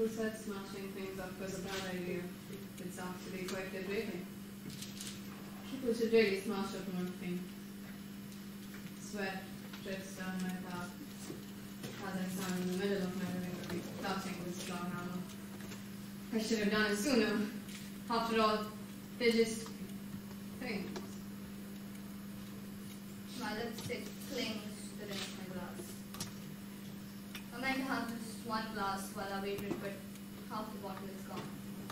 Who said smashing things up was a bad idea? It's actually quite liberating. People should really smash up more things. Sweat drips down my back as I stand in the middle of my living room, clutching with strong hammer. I should have done it sooner. After all, they're just things. My lipstick clings to the rim of my glass. I meant to have just one glass while I waited, but half the bottle is gone.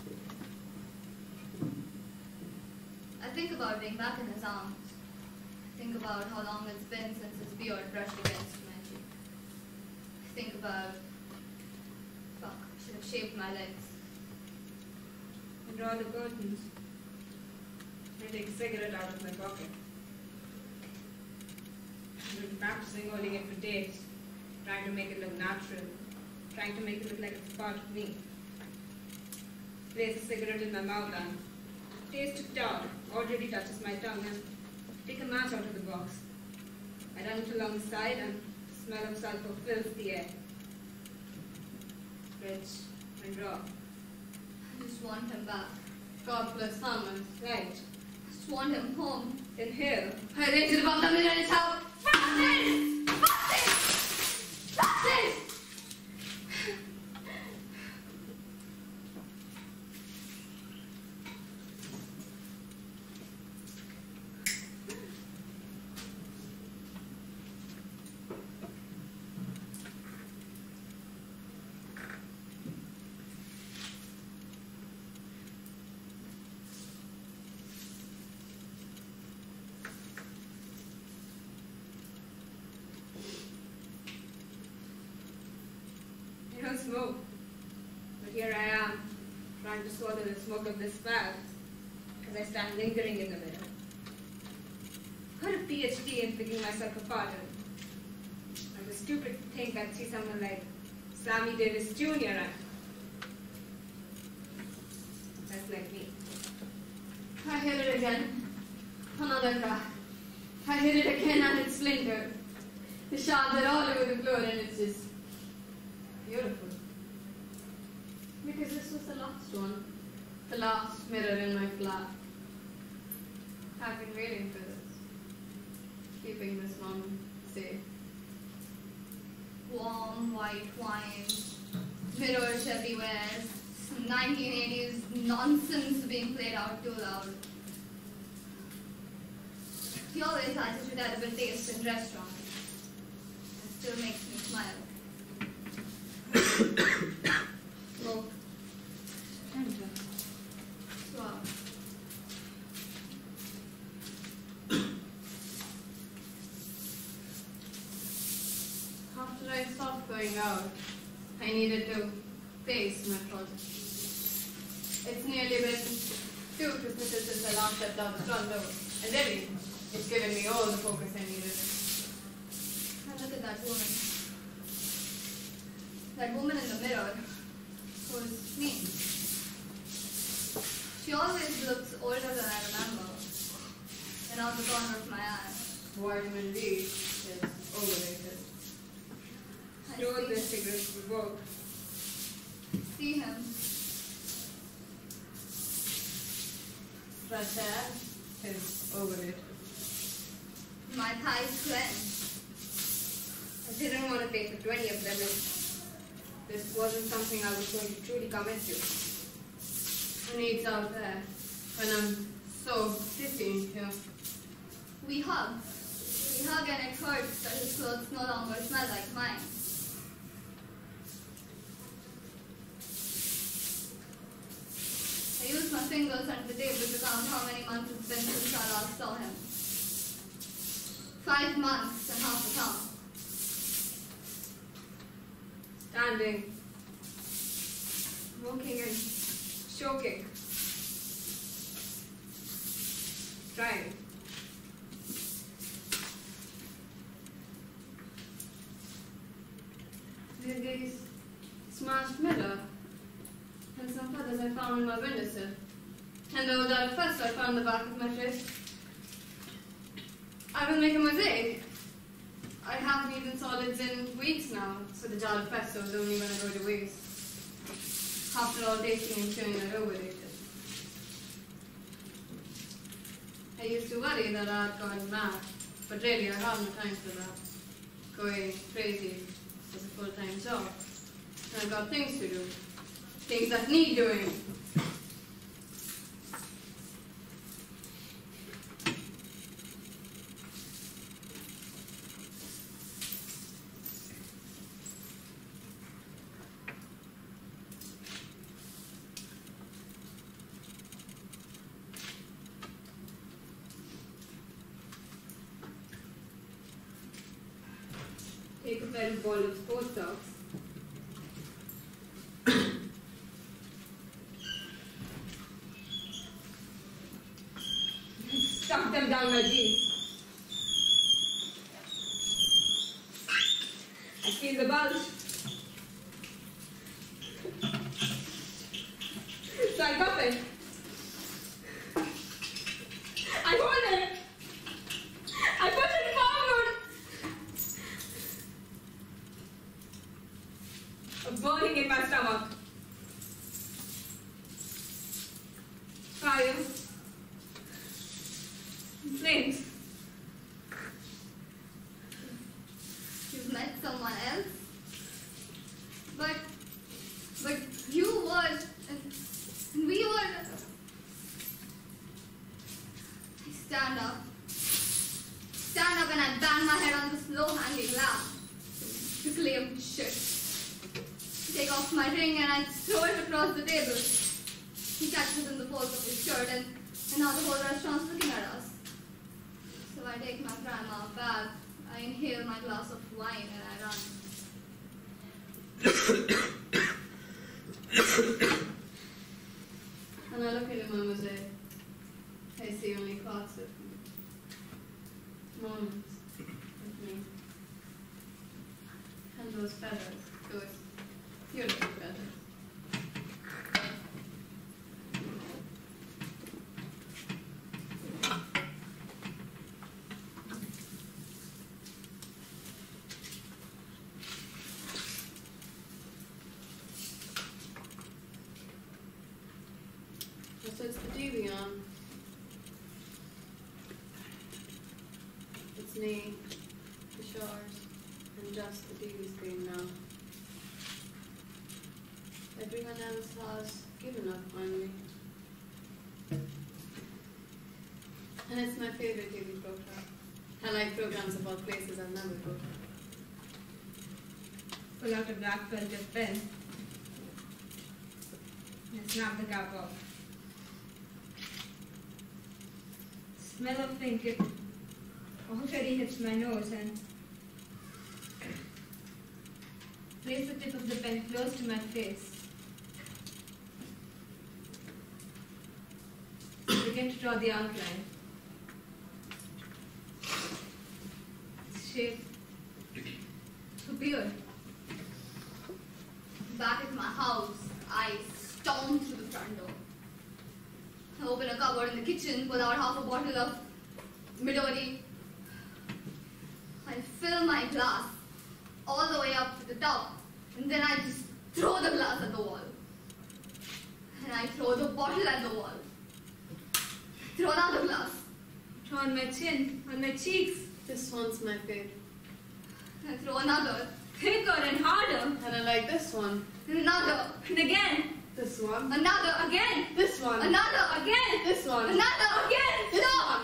I think about being back in his arms. I think about how long it's been since his beard brushed against my cheek. I think about, fuck, I should have shaved my legs. I draw the curtains. I take a cigarette out of my pocket. I've been practicing holding it for days, trying to make it look natural, trying to make it look like it's part of me. Place a cigarette in my mouth and taste of tar already touches my tongue and take a match out of the box. I run it along the side and the smell of sulfur fills the air. Rich and raw. I just want him back. God bless Thomas. Right. I just want him home. In here. I raised it above the middle and shout, Francis! Francis! Francis! I don't smoke, but here I am, trying to swallow the smoke of this fag as I stand lingering in the middle. Got a PhD in picking myself apart, and I'm stupid to think I'd see someone like Sammy Davis Jr. and that's like me. I hit it again. Another crack. I hit it again and it splintered. The shards are all over the floor and it's just beautiful. Because this was the last one. The last mirror in my flat. I've been waiting for this. Keeping this moment safe. Warm, white wine, mirrors everywhere, some 1980s nonsense being played out too loud. He always had such a terrible taste in restaurants. It still makes me smile. Smoke. Swab. After I stopped going out, I needed to face my project. It's nearly been 2 Christmases since I last stepped out the front door, and really, it's given me all the focus I needed. And look at that woman. That woman in the mirror was me. She always looks older than I remember, and out the corner of my eye. Vitamin D is overrated. Stole this cigarette for work. See him. Fresh air is overrated. My thighs clenched. I didn't want to pay for 20 of them if this wasn't something I was going to truly commit to. Who needs out there when I'm so pissy here? We hug. We hug and it hurts that his clothes no longer smell like mine. I used my fingers under the table to count how many months it's been since I last saw him. 5 months and half a thumb. Standing, walking and choking, trying. There's these smashed mirror and some feathers I found in my windowsill. And those are first I found the back of my wrist. I will make a mosaic. I haven't eaten solids in weeks now, so the jar of pesto is only going to go to waste. After all, tasting and chewing are overrated. I used to worry that I'd gone mad, but really I have no time for that. Going crazy is a full-time job. And I've got things to do. Things that need doing. Take a pair of ball of sports socks. Stuck them down my jeans. I feel the bulge. So I cup it. I hold it. I put it forward. A burning in my stomach. Fire. Flames. You've met someone else? But you were, and we were. I stand up and I bang my head on this low-hanging lamp. Reclaimed shit. Take off my ring and I throw it across the table. He catches it in the folds of his shirt and now the whole restaurant's looking at us. So I take my grandma bag, I inhale my glass of wine and I run. And I look at him and I say, I see only parts of me. Moments of me. And those feathers, those beautiful feathers. So it's the TV on. It's me, the shores, and just the TV screen now. Everyone else has given up on me. And it's my favorite TV program. I like programs about places I've never go to. Pull out a black velvet pen and snap the cap off. Smell of pink, it already hits my nose and place the tip of the pen close to my face. Begin to draw the outline. Shape. Appear. Back at my house, I stomp through the front door. I open a cupboard in the kitchen, pull out half a bottle of Midori. I fill my glass all the way up to the top, and then I just throw the glass at the wall. And I throw the bottle at the wall. Throw another glass. Throw on my chin, on my cheeks. This one's my favorite. And I throw another. Thicker and harder. And I like this one. And another. And again. This one. Another again. This one. Another again. This one. Another again. This Stop.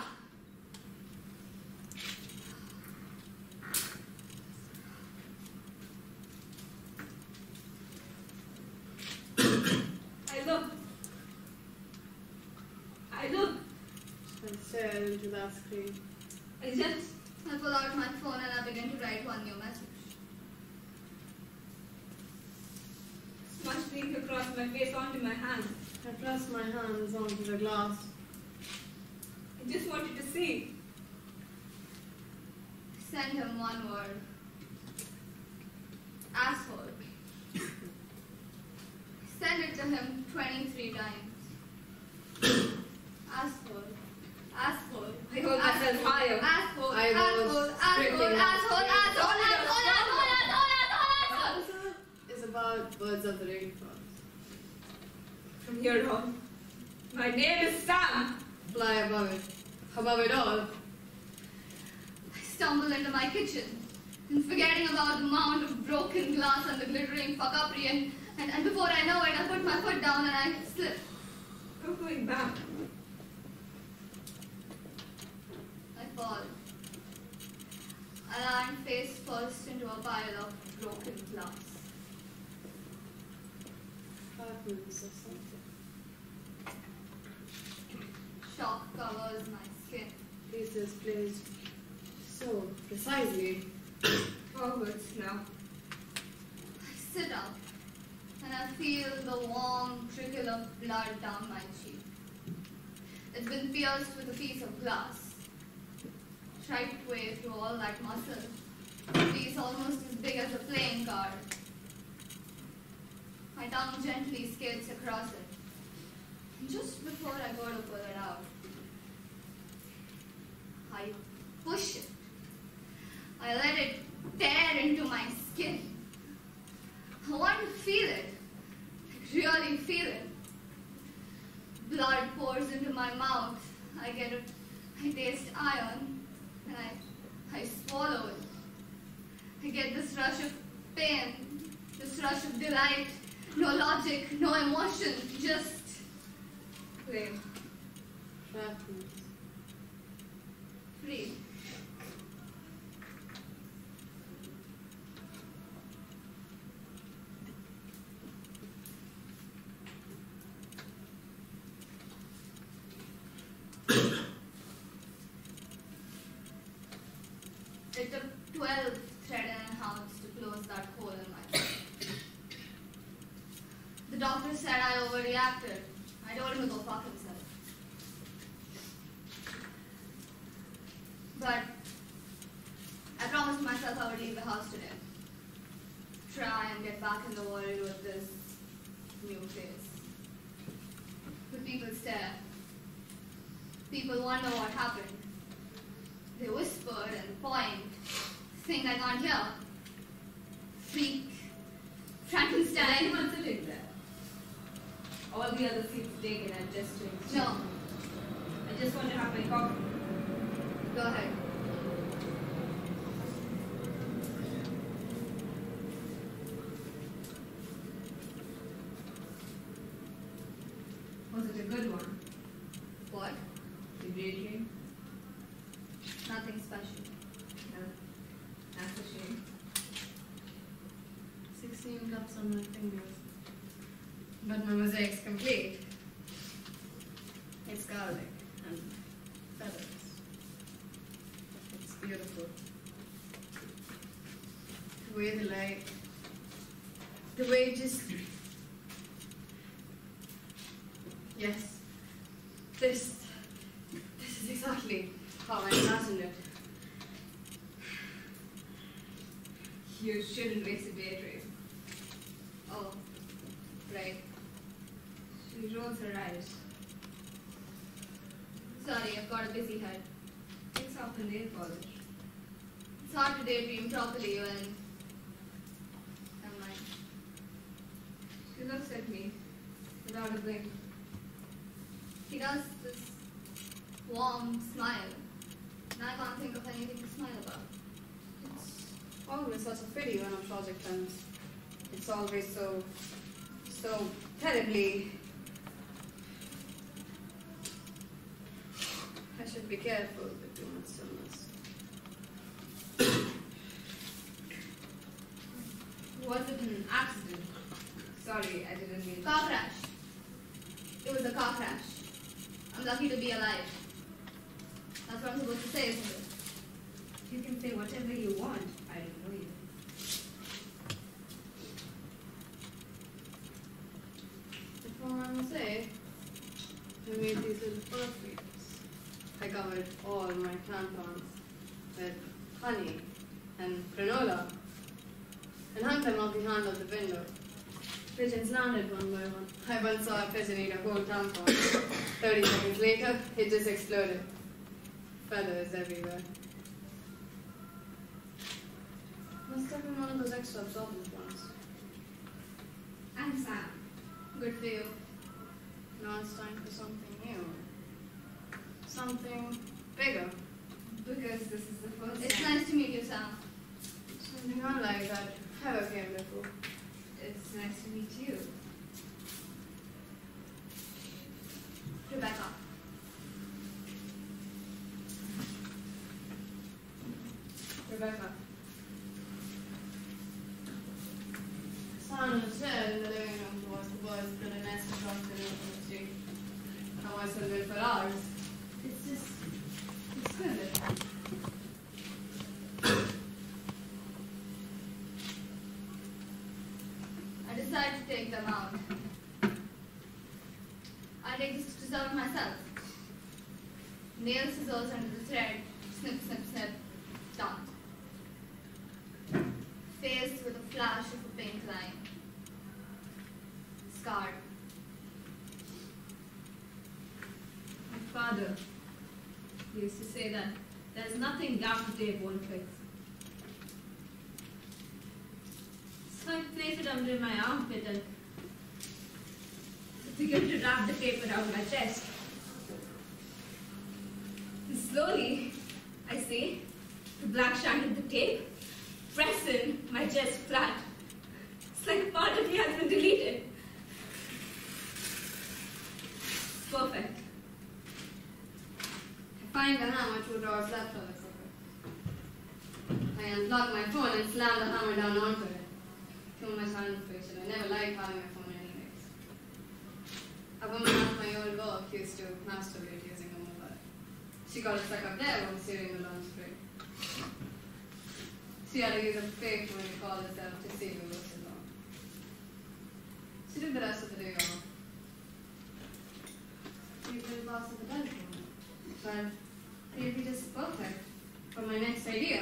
I look. And stare into that screen. I pull out my phone and I begin to write one new message. Smudged ink across my face onto my hand. I press my hands onto the glass. I just wanted to see. Send him one word. Asshole. Send it to him 23 times. Asshole. Asshole. I hold myself higher. Asshole. I Asshole. was Asshole. stripping Asshole. up. Asshole. Asshole. Asshole. Asshole. Asshole. It's about birds of the rainforest. From here on, my name is Sam. Fly above it. Above it all. I stumble into my kitchen and forgetting about the mound of broken glass and the glittering fuckuppery and before I know it, I put my foot down and I slip. I'm going back. I fall. I land face first into a pile of broken glass. 5 minutes or something. Shock covers my skin. Pieces placed so precisely. Forwards now. I sit up and I feel the warm trickle of blood down my cheek. It's been pierced with a piece of glass. Right way through all that muscle. A piece almost as big as a playing card. My tongue gently skids across it. And just before I go to pull it out, I push it. I let it tear into my skin. I want to feel it. Like really feel it. Blood pours into my mouth. I taste iron. And I swallow it. I get this rush of pain, this rush of delight. No logic, no emotion, just Play. 5 minutes. free. It took 12 thread and a half to close that hole in my head. The doctor said I overreacted. I told him to go fuck himself. But I promised myself I would leave the house today. Try and get back in the world with this new face. But people stare. People wonder what happened. They whisper and point, think I can't hear. Freak. Frankenstein. Anyone sitting there? All the other seats taken and just changed. No. I just want to have my coffee. Go ahead. Was it a good one? What? Did you drink? Nothing special. No. That's a shame. 16 cups on my fingers. But my mosaic's complete. It's garlic and feathers. It's beautiful. The way the light, the way just... Yes. This is exactly how I imagined it. You shouldn't waste a daydream. Oh, right. She rolls her eyes. Sorry, I've got a busy head. Takes off the nail polish. It's hard to daydream properly when... Never mind. She looks at me without a blink. He does this warm smile. And I can't think of anything to smile about. It's always such a pity when a project ends. It's always so terribly... I should be careful with too much stillness. Was it an accident? Sorry, I didn't mean Car crash. It was a car crash. I'm lucky to be alive. That's what I'm supposed to say, isn't it? You can say whatever you want. I don't know you. Before I will say, I made these little perfumes. I covered all my tampons with honey and granola and hung them out the handle of the window. Pigeons landed one by one. I once saw a pigeon eat a whole tampon. 30 seconds later, it just exploded. Feathers everywhere. Must have been one of those extra absorbent ones. I'm Sam. Good for you. Now it's time for something new. Something bigger. Because this is the first It's time. nice to meet you, Sam. Something unlike that ever came before. It's nice to meet you. Rebecca. Rebecca. Someone said in the living room was the words that a nest across the room from the street. How I still wait for hours. It's just exquisite. I decided to take them out. I take this to serve myself. Nail scissors under the thread. Snip, snip, snip. Done. Faced with a flash of a pink line. Scarred. My father used to say that there's nothing gaffer tape won't fix. So I placed it under my armpit and began to wrap the tape around my chest. And slowly, I see the black shine of the tape press in my chest flat. It's like a part of me has been deleted. It's perfect. I find the hammer 2 drawers left on the sofa. I unplug my phone and slam the hammer down onto it. Too much handfixation. I never liked having my phone anyways. A woman at my old work used to masturbate using a mobile. She got stuck up there while during the lunch break. She had to use a fake phone to call herself to see who was along. She took the rest of the day off. We played lots of the telephone. But it'd be just perfect for my next idea.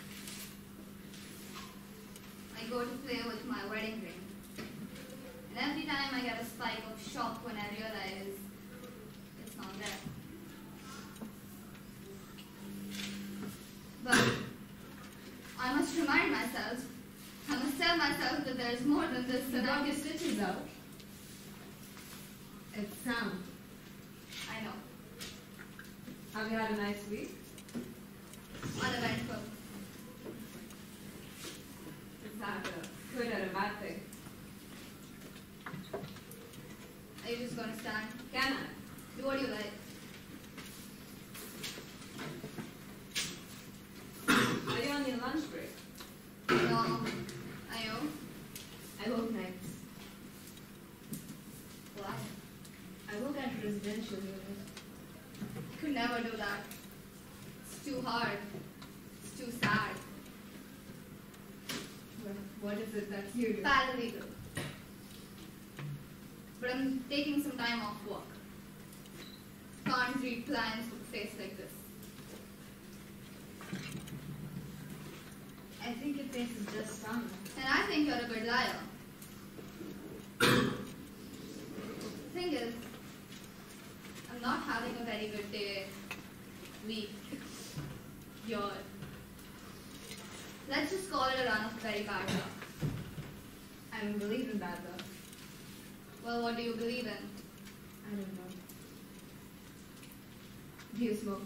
I go to play with my wedding ring. And every time I get a spike of shock when I realize it's not there. But I must remind myself, I must tell myself that there's more than this. You And got your stitches out. It's Sam. I know. Have you had a nice week? Uneventful. Is that a good or a bad thing? Are you just going to stand? Can I? Do what you like. Are you on your lunch break? No. I know. I work nights. Why? I work at a residential unit. I could never do that. It's too hard. It's too sad. What is it that you do? Paralegal. But I'm taking some time off work. Can't read plans with a face like this. I think your face is just some. And I think you're a good liar. The thing is, I'm not having a very good day, week, year. Let's just call it a run of very bad luck. I don't believe in bad luck. Well, what do you believe in? I don't know. Do you smoke?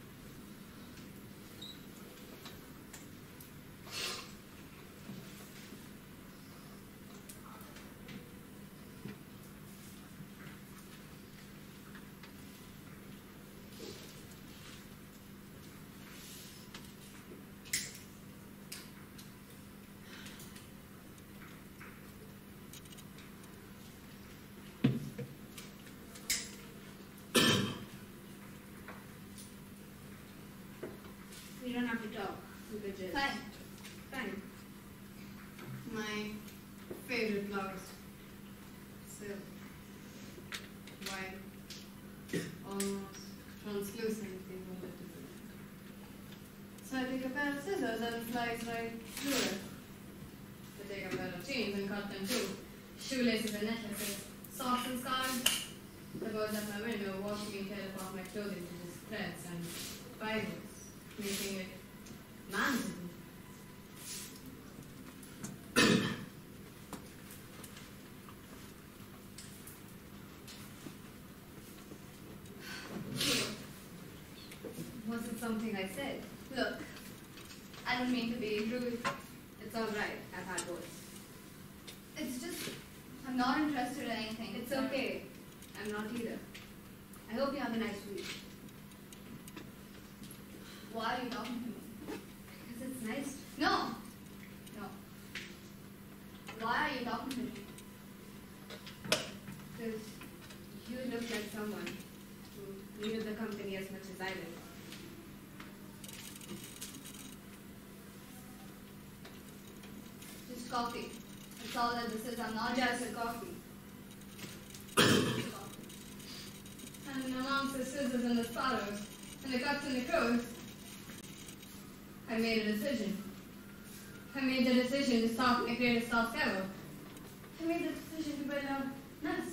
We don't have to talk. We could just... Fine. Fine. My favorite flowers. Silk. White. Almost translucent people that do it. So I take a pair of scissors and slice right through it. I take a pair of chains and cut them too. Shoelaces and necklaces. Socks and scarves. The birds at my window watch me tear apart my clothing into threads and fibers, making it manageable. something I said. Look, I don't mean to be rude. It's all right. I've had worse. It's just, I'm not interested in anything. It's okay. I'm not either. I hope you have a nice week. Why are you talking to me? Because it's nice. No. No. Why are you talking to me? Because you look like someone who needed the company as much as I did. Just coffee. That's all that this is. I'm not Just interested. coffee. And amongst the scissors and the sparrows, and the cuts and the crows, I made a decision. I made the decision to start the greatest task ever. I made the decision to build a nest.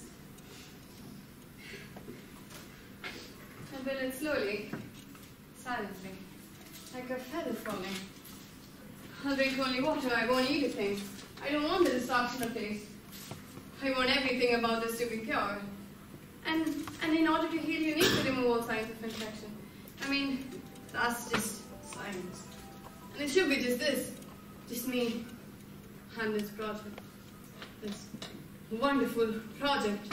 I built it slowly, silently, like a feather falling. I'll drink only water, I won't eat a thing. I don't want the destruction of taste. I want everything about this to be pure. And in order to heal, you need to remove all signs of infection. I mean, that's just science. And it should be just this. Just me and this project. This wonderful project.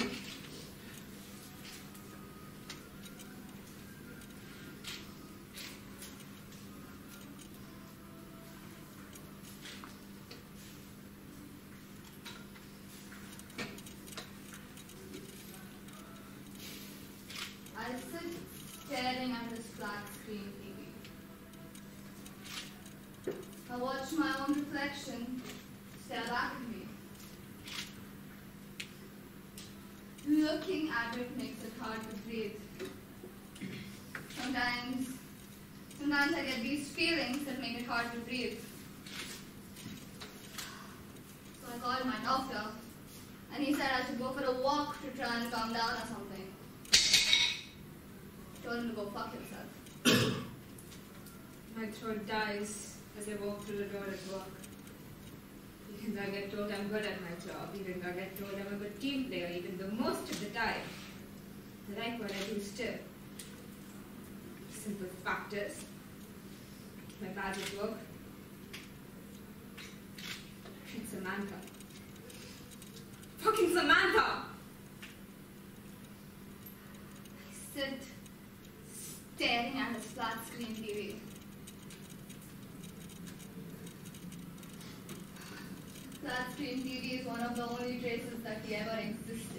I sit staring at this flat screen TV. I watch my own reflection stare back at me. Looking at it makes it hard to breathe. Sometimes I get these feelings that make it hard to breathe. So I called my doctor, and he said I should go for a walk to try and calm down or something. Told him to go fuck himself. My throat dies as I walk through the door at work. Even though I get told I'm good at my job, even though I get told I'm a good team player, even though most of the time I like what I do still. Simple fact is, my badge at work, it's Samantha. Fucking Samantha! I sit staring at his flat screen TV. Flat screen TV is one of the only traces that he ever existed.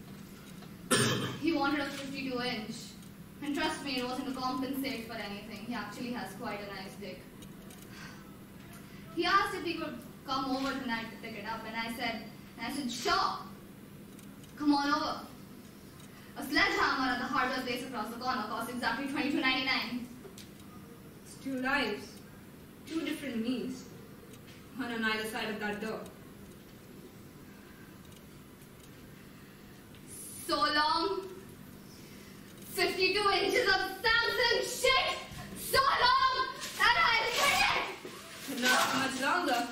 He wanted a 52-inch. And trust me, it wasn't to compensate for anything. He actually has quite a nice dick. He asked if he could come over tonight to pick it up, and I said, sure. Come on over. A sledgehammer at the hardware place across the corner costs exactly $22.99. It's two lives, two different me's, one on either side of that door. So long. 52 inches of Samsung shit. So long that I hate it. Not much longer.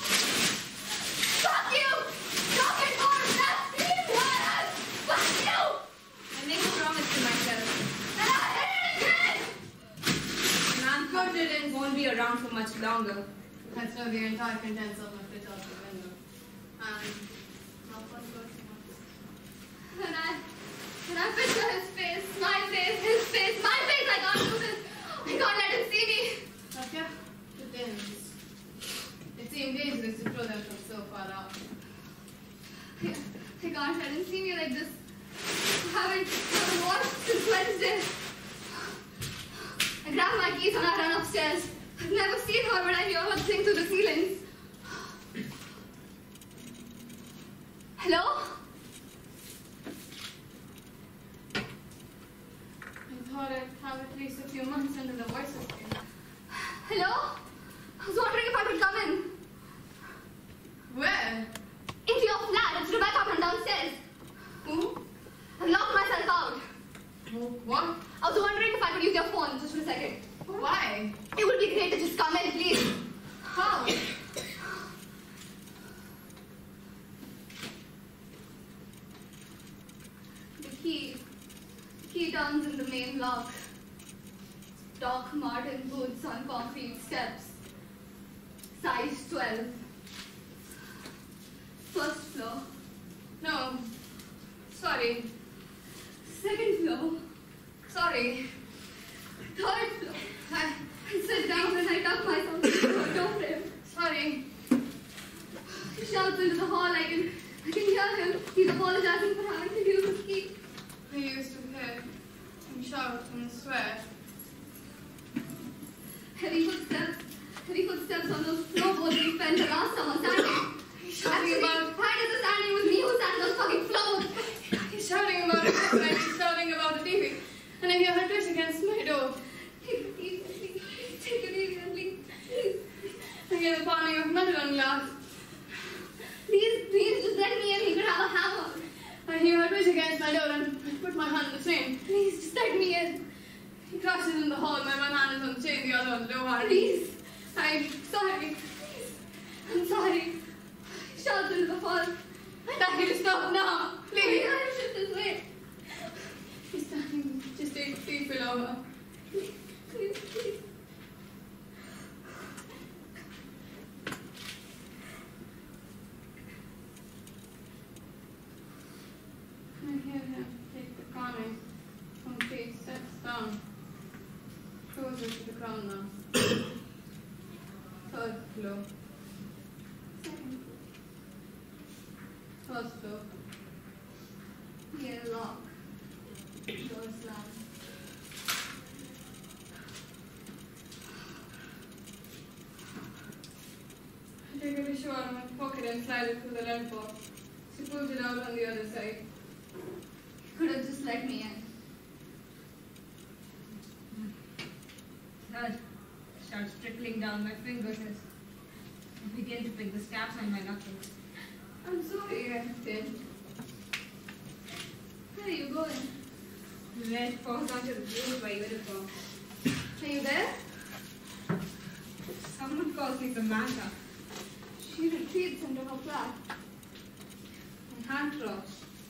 Fuck you. Fucking more $15. Fuck you. I make a promise to myself. And I hate it again. Man, good won't be around for much longer. I throw the entire contents of my fridge out the window. And And I picture his face, my face, his face, my face. I can't do this. I can't let him see me. Satya, the pins. It seemed dangerous to throw them from so far out. I can't let him see me like this. I haven't washed since Wednesday. I grab my keys and I run upstairs. I've never seen her, but I hear her sing through the ceilings. Hello? I thought I'd have at least a few months under the voices thing. Hello? I was wondering if I could come in. Where? Into your flat. It's Rebecca from downstairs. Who? I've locked myself out. What? I was wondering if I could use your phone just for a second. Why? It would be great to just come in, please. How? The key turns in the main lock. Doc Marten boots on concrete steps. Size 12. First floor. No. Sorry. Second floor. Sorry. Third floor. I sit down and I tuck myself into a door frame. Sorry. He shouts into the hall. I can hear him. He's apologizing for having to use his key. I used to hear him shout and swear. Heavy footsteps on those floorboards we spent the last summer standing. He's shouting about... Why does it standing with me who sat on those fucking floors? He's shouting about it, and he's shouting about the TV. And I hear her twist against my door. Take it easy, please. I hear the pounding of metal on glass. Please, just let me in. He could have a hammer. I hear her twist against my door and I put my hand on the chain. Please, just let me in. He crashes in the hall. My one hand is on the chain, the other on the door. Please. I'm sorry. Please. I'm sorry. He shouts into the hall. I tell you to stop now. Please. I should this way. He's standing just 8 feet below her. Please. I hear him take the calming concrete steps down, closer to the ground now. Third floor. Second. First floor. Hear a lock. Door slam. I take a tissue out of my pocket and slide it through the lint box. She pulls it out on the other side. Could have just let me in. Blood starts trickling down my fingers as I begin to pick the scabs on my knuckles. I'm sorry, Ira Thete. Where are you going? The red falls onto the blue of my uniform. Are you there? Someone calls me Samantha. She retreats into her flat. My hand drops.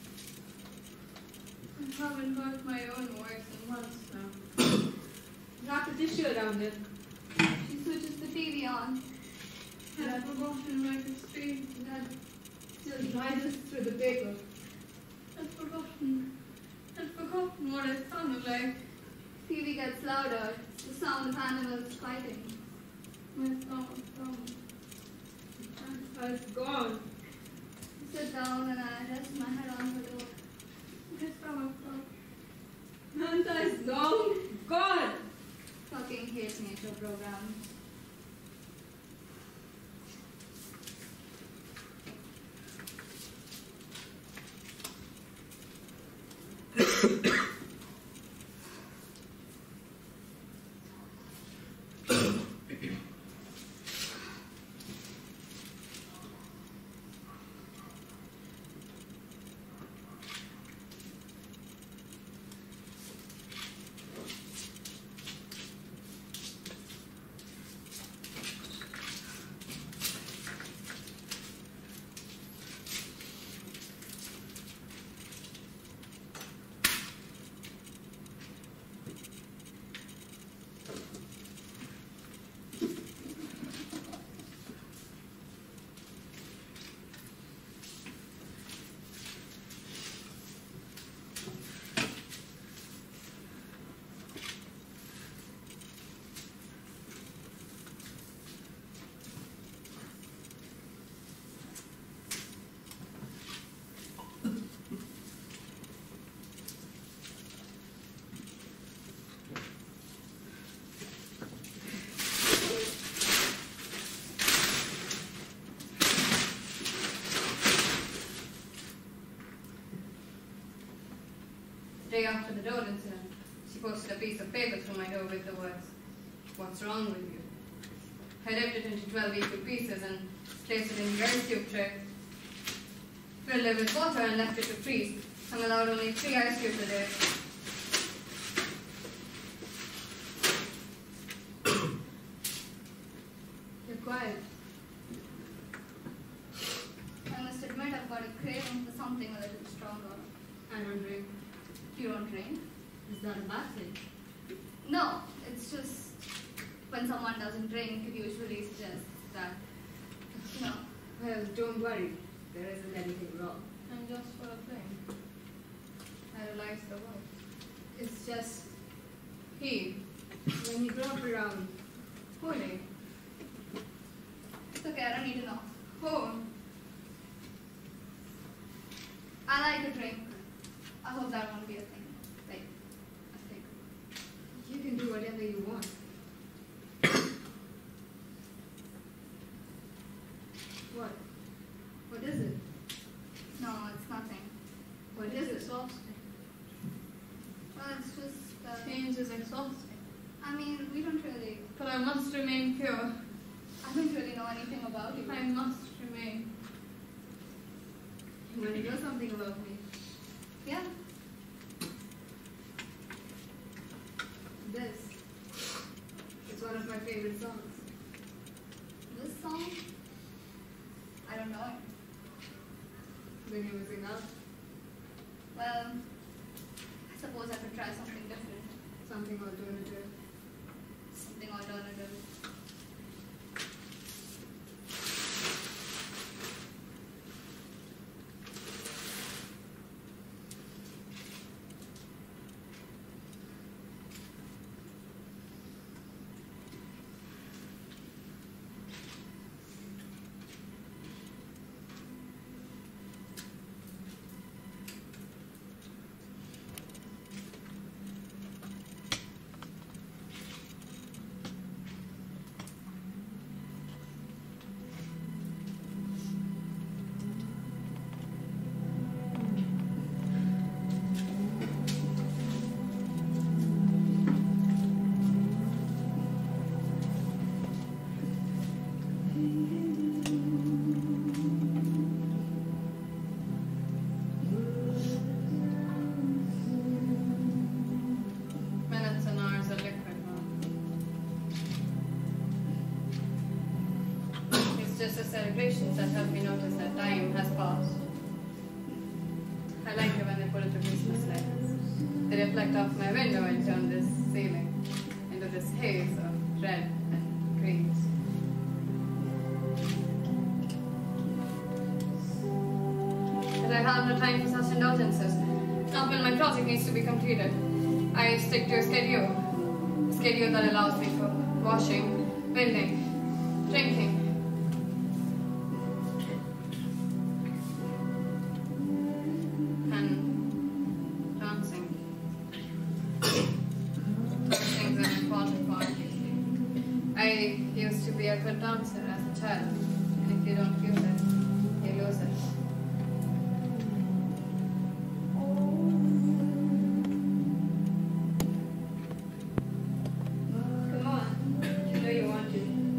I haven't heard my own voice in months now. Wrap a tissue around it. She switches the TV on. I'd forgotten where to speak. That still rises through the paper. I'd forgotten what it sounded like. TV gets louder. The sound of animals fighting. My stomach gone. It's gone. I sit down and I rest my head on the door. My stomach gone. Samantha is gone. Gone. Fucking hate nature programs. Day after the door incident, she posted a piece of paper through my door with the words, "What's wrong with you?" I ripped it into 12 equal pieces and placed it in the ice cube tray, filled it with water and left it to freeze. I'm allowed only 3 ice cubes a day. You're quiet. I must admit I've got a craving for something a little stronger. I don't drink. You don't drink? It's not a bad thing. No, it's just when someone doesn't drink, it usually suggests that, you know. Well, don't worry. There isn't anything wrong. And just for a thing. I realized the word. It's just he. When he drove around, Holy. It's okay, I don't need to know. Oh. I like to drink. I hope that won't be a thing. Like, a thing. you can do whatever you want. What? What is it? No, it's nothing. What It is is it? exhausting. Well, it's just, Change is exhausting. I mean, we don't really, But I must remain pure. I don't really know anything about you. I must remain. You want to know something about me? Yeah. This. It's one of my favorite songs. This song? I don't know it. Then you missing out. Well, I suppose I could try something different. Something alternative. Something alternative. Minutes and hours are liquid now. It's just the celebrations that help me notice that time has passed. I like it when they put it to Christmas lights. They reflect off my window and turn this ceiling into this haze of red and greens. But I have no time for such indulgences. Not when my project needs to be completed. I stick to a schedule that allows me for washing, building, drinking. And dancing. Dancing is an important part. I used to be a good dancer as a child, and if you don't use it, you lose it. Come on. You know you want to.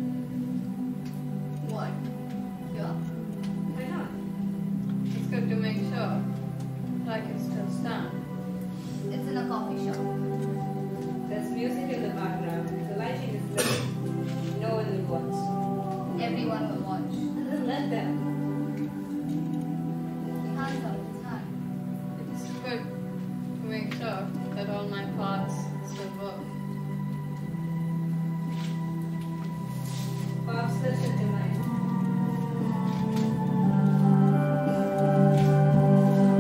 What? Yeah? Why not? It's good to make sure that I can still stand. It's in a coffee shop. There's music in the background. The lighting is lit. No one will watch. Everyone will watch. Then let them. He has out his hand. It's good to make sure that all my parts still work. Perhaps listen to mine.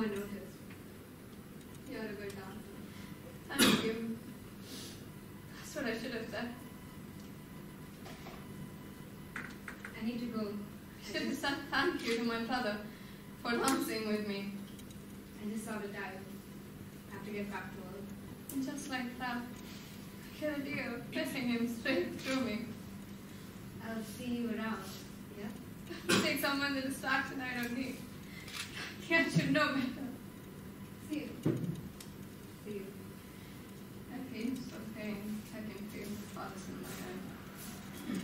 one noticed. You're a good dancer. Thank you. That's what I should have said. I need to go. I should have said thank you to my brother for dancing with me. I just saw the time. I have to get back to work. And just like that, the idea of pressing him straight through me. I'll see you around. Yeah? Take someone the distraction I don't need. I should know better. See you. See you. I feel so pain. I can feel the spots in my head.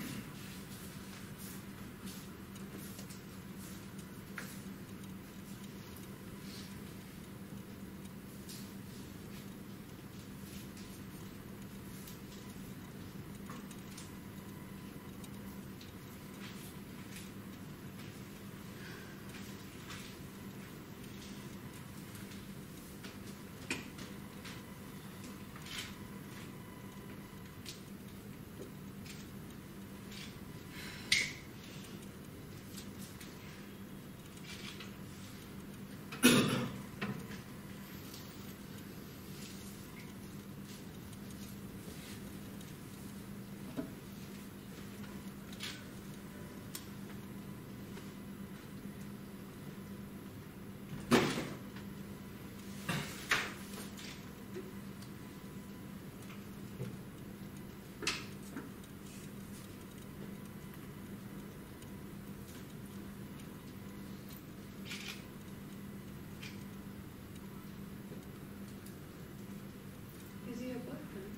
Is he your boyfriend?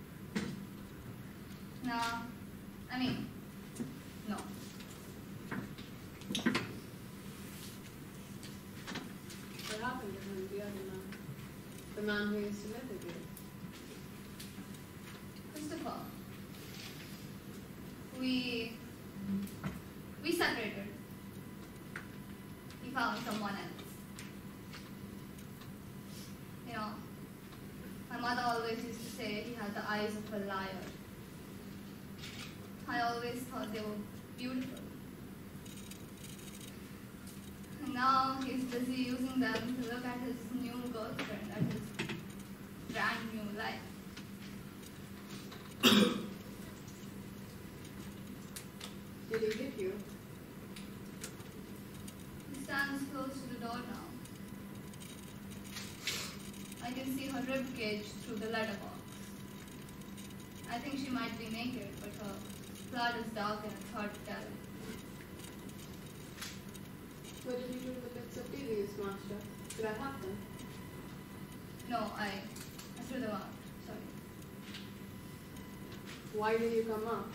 No. I mean, no. What happened to him, the other man? The man who used to live with you? Christopher. We separated. He found someone else. You know, my mother always used to say he had the eyes of a liar. I always thought they were beautiful. And now he's busy using them to look at his new girlfriend, at his brand new life. Did he hit you? He stands close to the door now. I can see her rib cage through the letterbox. I think she might be naked, but her blood is dark and it's hard to tell. What did you do to the bits of TV you smashed up? Did I have them? No, I threw them out. Sorry. Why did you come up?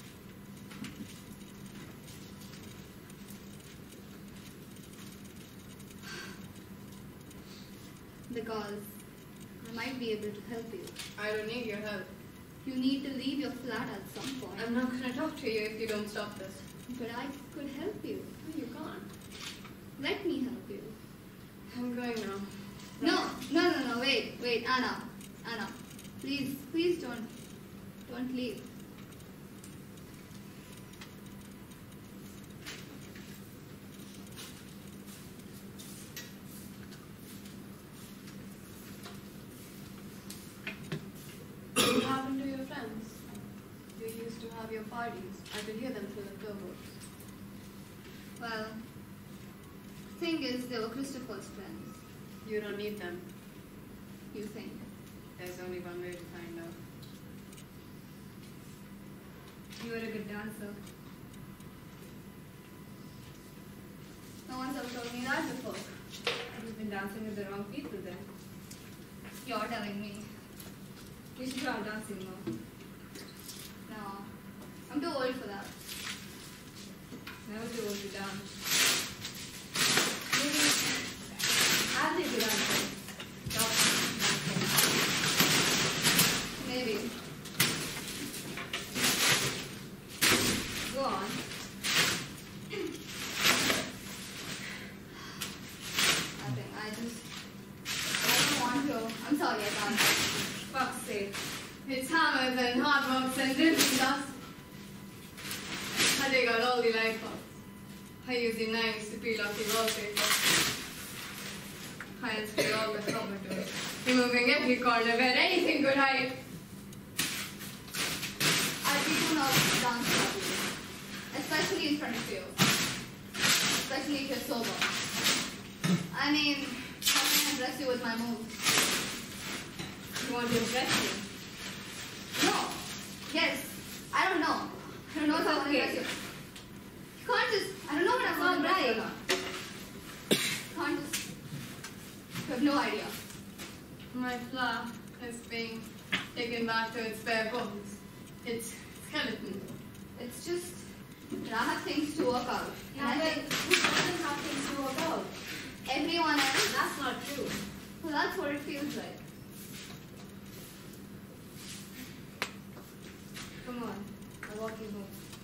Because I might be able to help you. I don't need your help. You need to leave your flat at some point. I'm not going to talk to you if you don't stop this. But I could help you. No, you can't. Let me help you. I'm going now. No, wait, Anna, please don't leave. What happened to your friends? You used to have your parties. I could hear them through the floorboards. Well, thing is, they were Christopher's friends. You don't need them. You think? There's only one way to find out. You were a good dancer. No one's ever told me that before. You've been dancing with the wrong people then. You're telling me. You should try dancing more. No, I'm too old for that. Never too old to dance. Maybe I'll take you dancing. Stop dancing. Maybe. Go on. I don't want to. I'm sorry, I can't. Fuck's sake. It's hammers and hard works and drilling dust. I dig out all the light bulbs. I use the knives to peel off the wallpaper. I'll spray all the cover to it, removing every corner where anything could hide. I'll be too nervous to dance properly, especially in front of you, especially if you're sober. I mean, how can I impress you with my moves? You want to impress me? No. Yes. I don't know. I don't know if I want to Okay. impress you. You can't just, I don't know what I'm going to impress you or not. You can't just, you have no idea. My flower is being taken back to its bare bones, its skeleton. It's just that I have things to work out. And I think who doesn't have things to work out? everyone else, That's not true. well, that's what it feels like. Come on, I'll walk you home.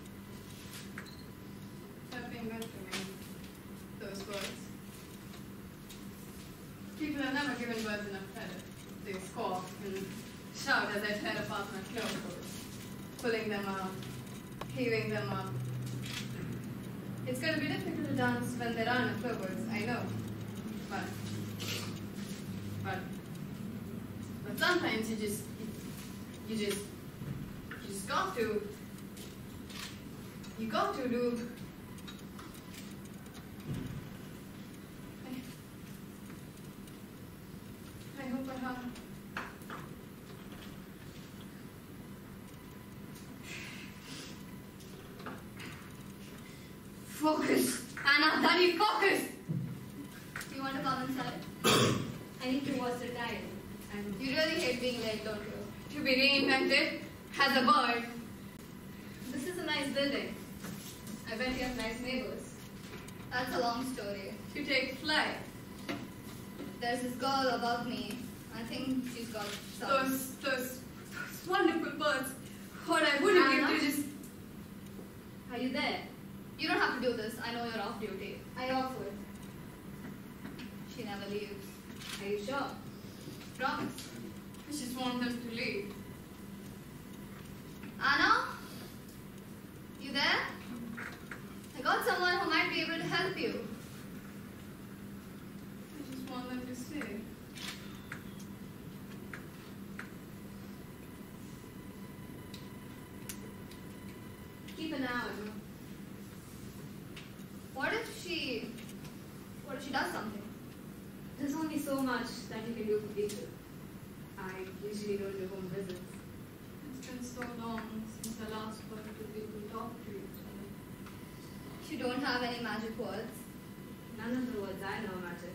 Have been good to me, those words. People have never given words enough credit. They scoff and shout as I tear apart my clothes, pulling them out, heaving them up. It's going to be difficult to dance when there are no flowers, I know. But sometimes you just got to do. I hope I have. Focus, Anna, Dani, focus. Do you want to come inside? I need to watch the time. You really hate being late, don't you? To be reinvented as a bird. This is a nice building. I bet you have nice neighbors. That's a long story. To take flight. There's this girl above me. I think she's got some. Those wonderful birds. What I wouldn't Anna? give to just. Are you there? You don't have to do this. I know you're off duty. I offered. She never leaves. Are you sure? Promise. I just want them to leave. Anna? You there? I got someone who might be able to help you. I just want them to stay. Keep an eye on her. What if she does something? There's only so much that you can do for people. I usually don't do home visits. It's been so long since I last heard two people talk to each other. You don't have any magic words. None of the words I know are magic.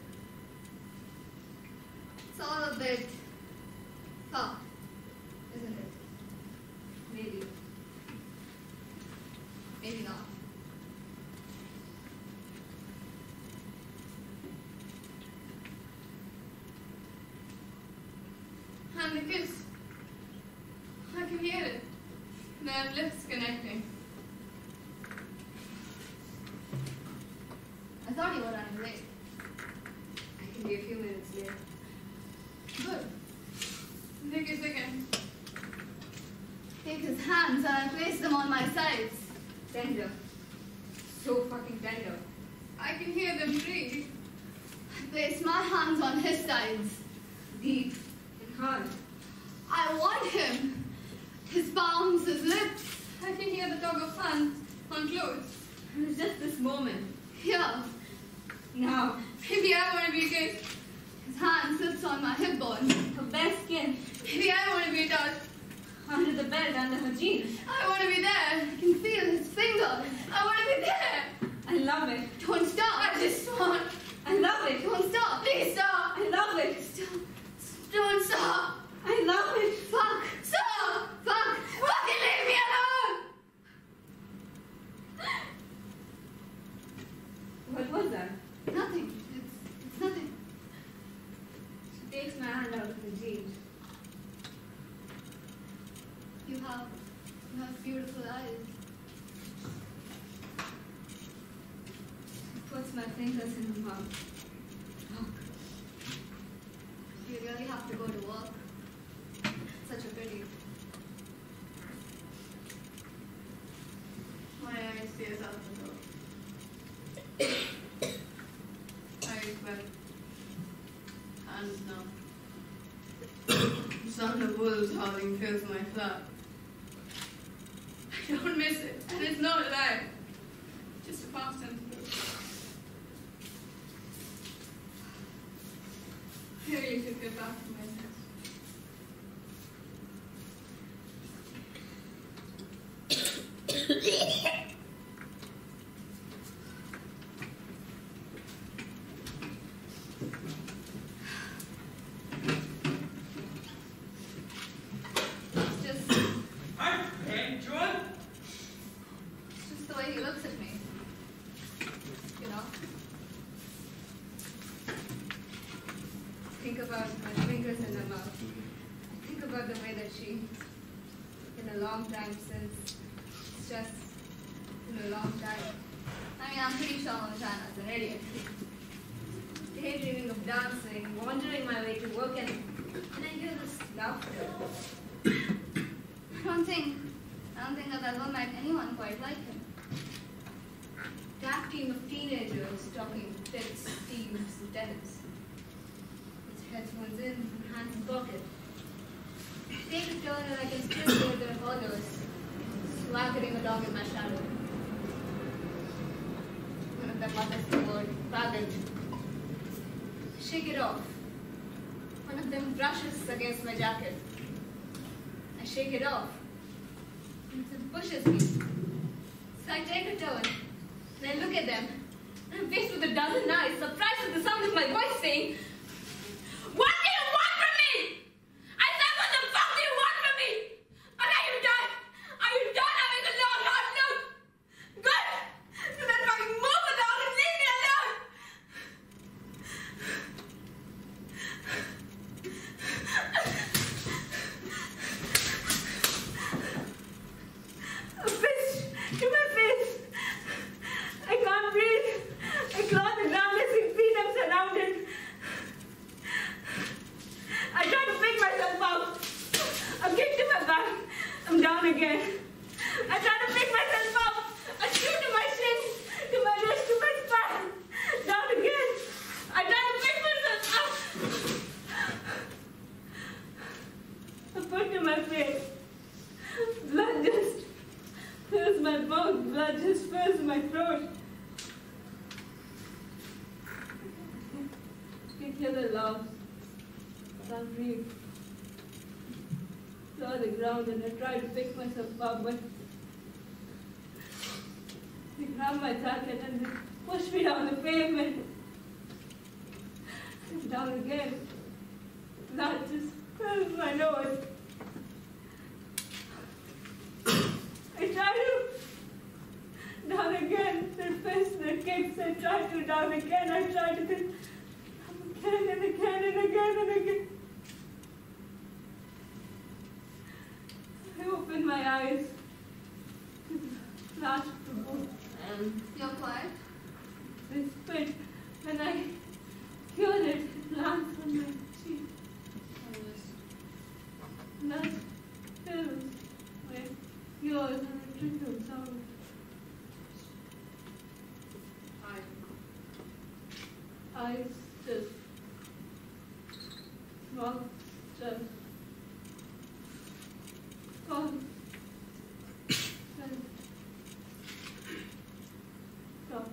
It's all a bit far, isn't it? Maybe. Maybe not. And the kiss. I can hear it. Their lips connecting. I thought you were running late. I can be a few minutes late. Good. They kiss again. Take his hands and I place them on my sides. Tender. So fucking tender. I can hear them breathe. I place my hands on his sides. Deep and hard. I want him. His palms, his lips. I can hear the tug of hands on clothes. And it's just this moment. Here. Now. Maybe I want to be kissed. His hand slips on my hip bone. Her bare skin. Maybe I want to be touched. Under the belt, under her jeans. I want to be there. I can feel his fingers. I want to be there. I love it. Don't stop. I just want. I love it. Don't stop. Please stop. I love it. Stop. Don't stop. I love it. Fuck. Stop. Fuck. Fucking leave me alone. What was that? Nothing. It's nothing. She takes my hand out of the jeans. You have beautiful eyes. She puts my fingers in her mouth. Look. You really have to go to work. Such a pity. My eyes stares out the door. I well. wolves howling fills my flat. I don't miss it, and it's not alive. Just a past tense book. I really should get back to my nest. I don't think I've ever met anyone quite like him. That team of teenagers talking tits, teams, and tennis. His headphones in, hands in pocket. Take a turn and I can still hear their orders, swaggering along in my shadow. One of them mutters the word, faggot. Shake it off. One of them brushes against my jacket. I shake it off. And it pushes me. So I take a turn, and I look at them, and I'm faced with a dozen eyes, surprised at the sound of my voice saying, "What do you want from me? I said, what the fuck do you want from me? And are you done? Are you done having a long, hard look? Good! So then fucking move along and leave me alone!" A fist to my face. I can't breathe. I claw the ground as if feet I'm surrounded. I try to pick myself up. A kick to my back. I'm down again. I try to pick myself up. A shoe to my shin, to my wrist, to my spine. Down again. I try to pick myself up. A foot to my face. Blood just fills my mouth. Blood just fills my throat. I can hear the laughs. I can't breathe. Claw the ground and I try to pick myself up, but they grab my jacket and they push me down the pavement. I'm down again. Blood just fills my nose. I try to down again. Their fists, their kicks. I try to down again. I try to again and again and again and again. I open my eyes. Flash the boot. You're quiet? They spit and I hear it lands on my cheek. Blood fills my ears and it trickles out. Eyes just mouth just gone. Stop.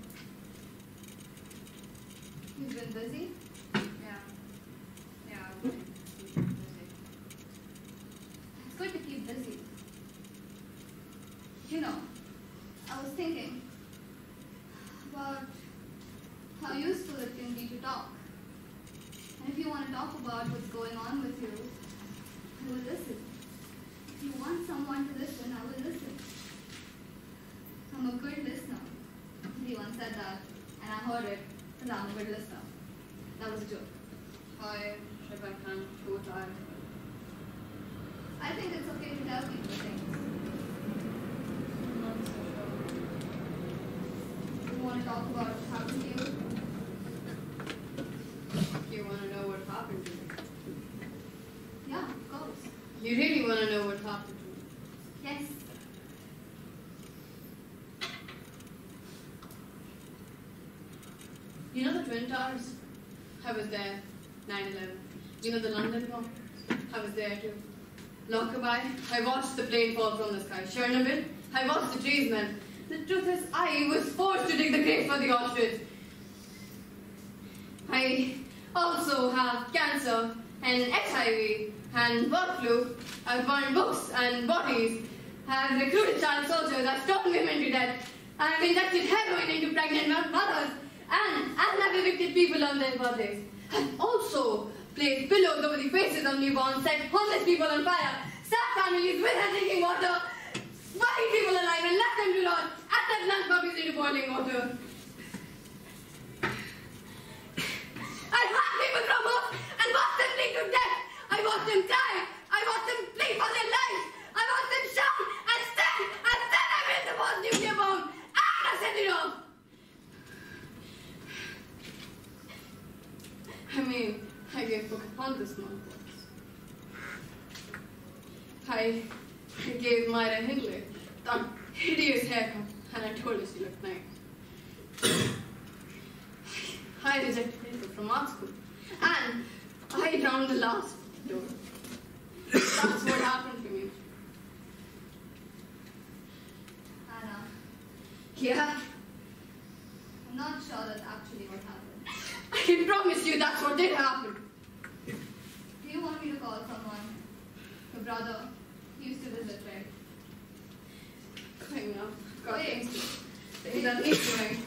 You've been busy? Yeah, I've been busy. It's good to keep busy. You know, I was thinking about how useful it can be to talk. And if you want to talk about what's going on with you, I will listen. If you want someone to listen, I will listen. I'm a good listener. He once said that, and I heard it, because I'm a good listener. That was a joke. Hi, if I can't go tired. I think it's okay to tell people things. I'm not so sure. You want to talk about what happened to you? You want to know what happened to me? Yeah, of course. You really want to know what happened to me? Yes. You know the Twin Towers? I was there, 9/11. You know the London one? I was there too. Lockerbie, I watched the plane fall from the sky. Chernobyl, I watched the trees melt. The truth is, I was forced to dig the grave for the ostrich. I also have cancer and HIV and bird flu. I've burned books and bodies. I've recruited child soldiers. I've stoned women to death. I've injected heroin into pregnant mothers. And I've evicted people on their birthdays. I've also placed pillows over the faces of newborns, set homeless people on fire, stabbed families with drinking water, buried people alive and left them to rot, and set lunch puppies into boiling water. I hung people from hope and watched them bleed to death. I watched them die. I watched them plead for their lives. I watched them shout and stand, and then I built the first nuclear bomb, and I set it off. I mean, I gave Pocahontas nonsense. I gave Myra Hindley that hideous haircut, and I told her she looked nice. I rejected people from art school, and I drowned the last door. That's what happened to me. Anna, Yeah, I'm not sure that's actually what happened. I can promise you that's what did happen. Do you want me to call someone? Your brother used to visit, right? Going now. Got Wait. things that need doing.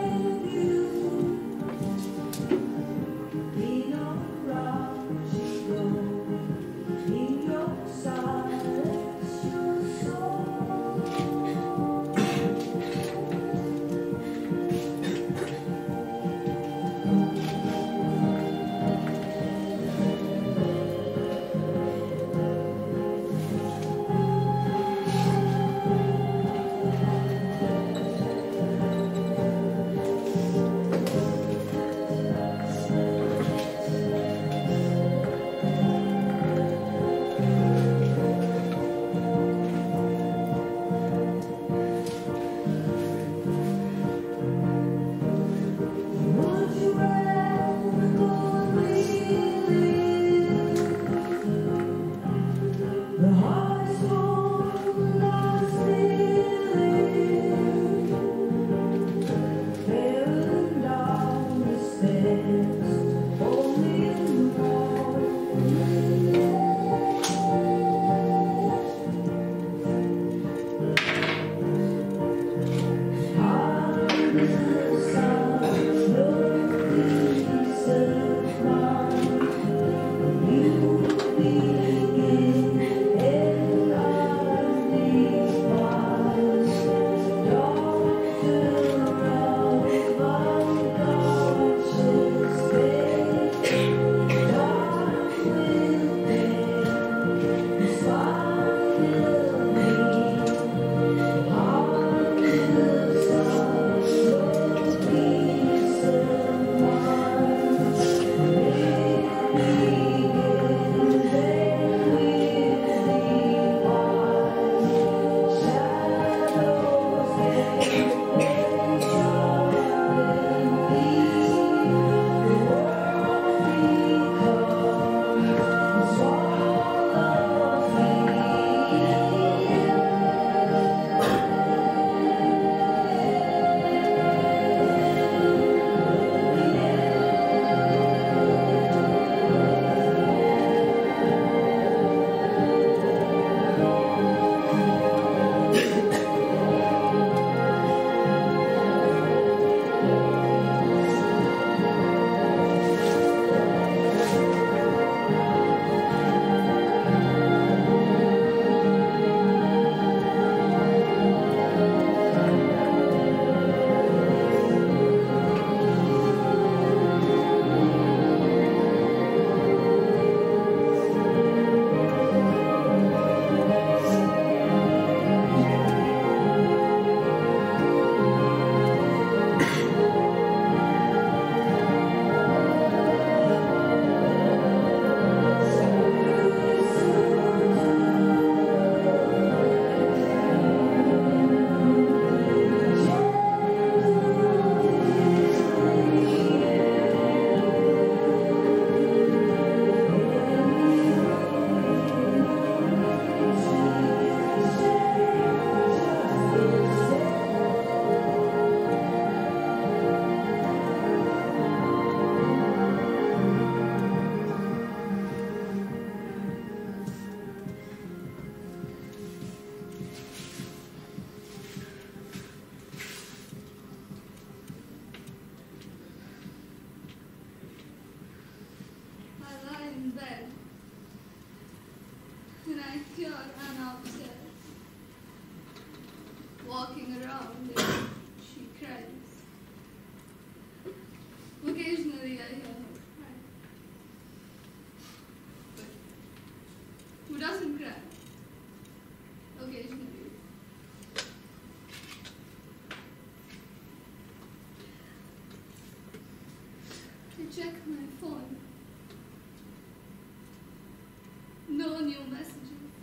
She bed. And I hear Anna upstairs, walking around and she cries. Occasionally I hear her cry. But who doesn't cry? Occasionally. I check my phone. No new messages.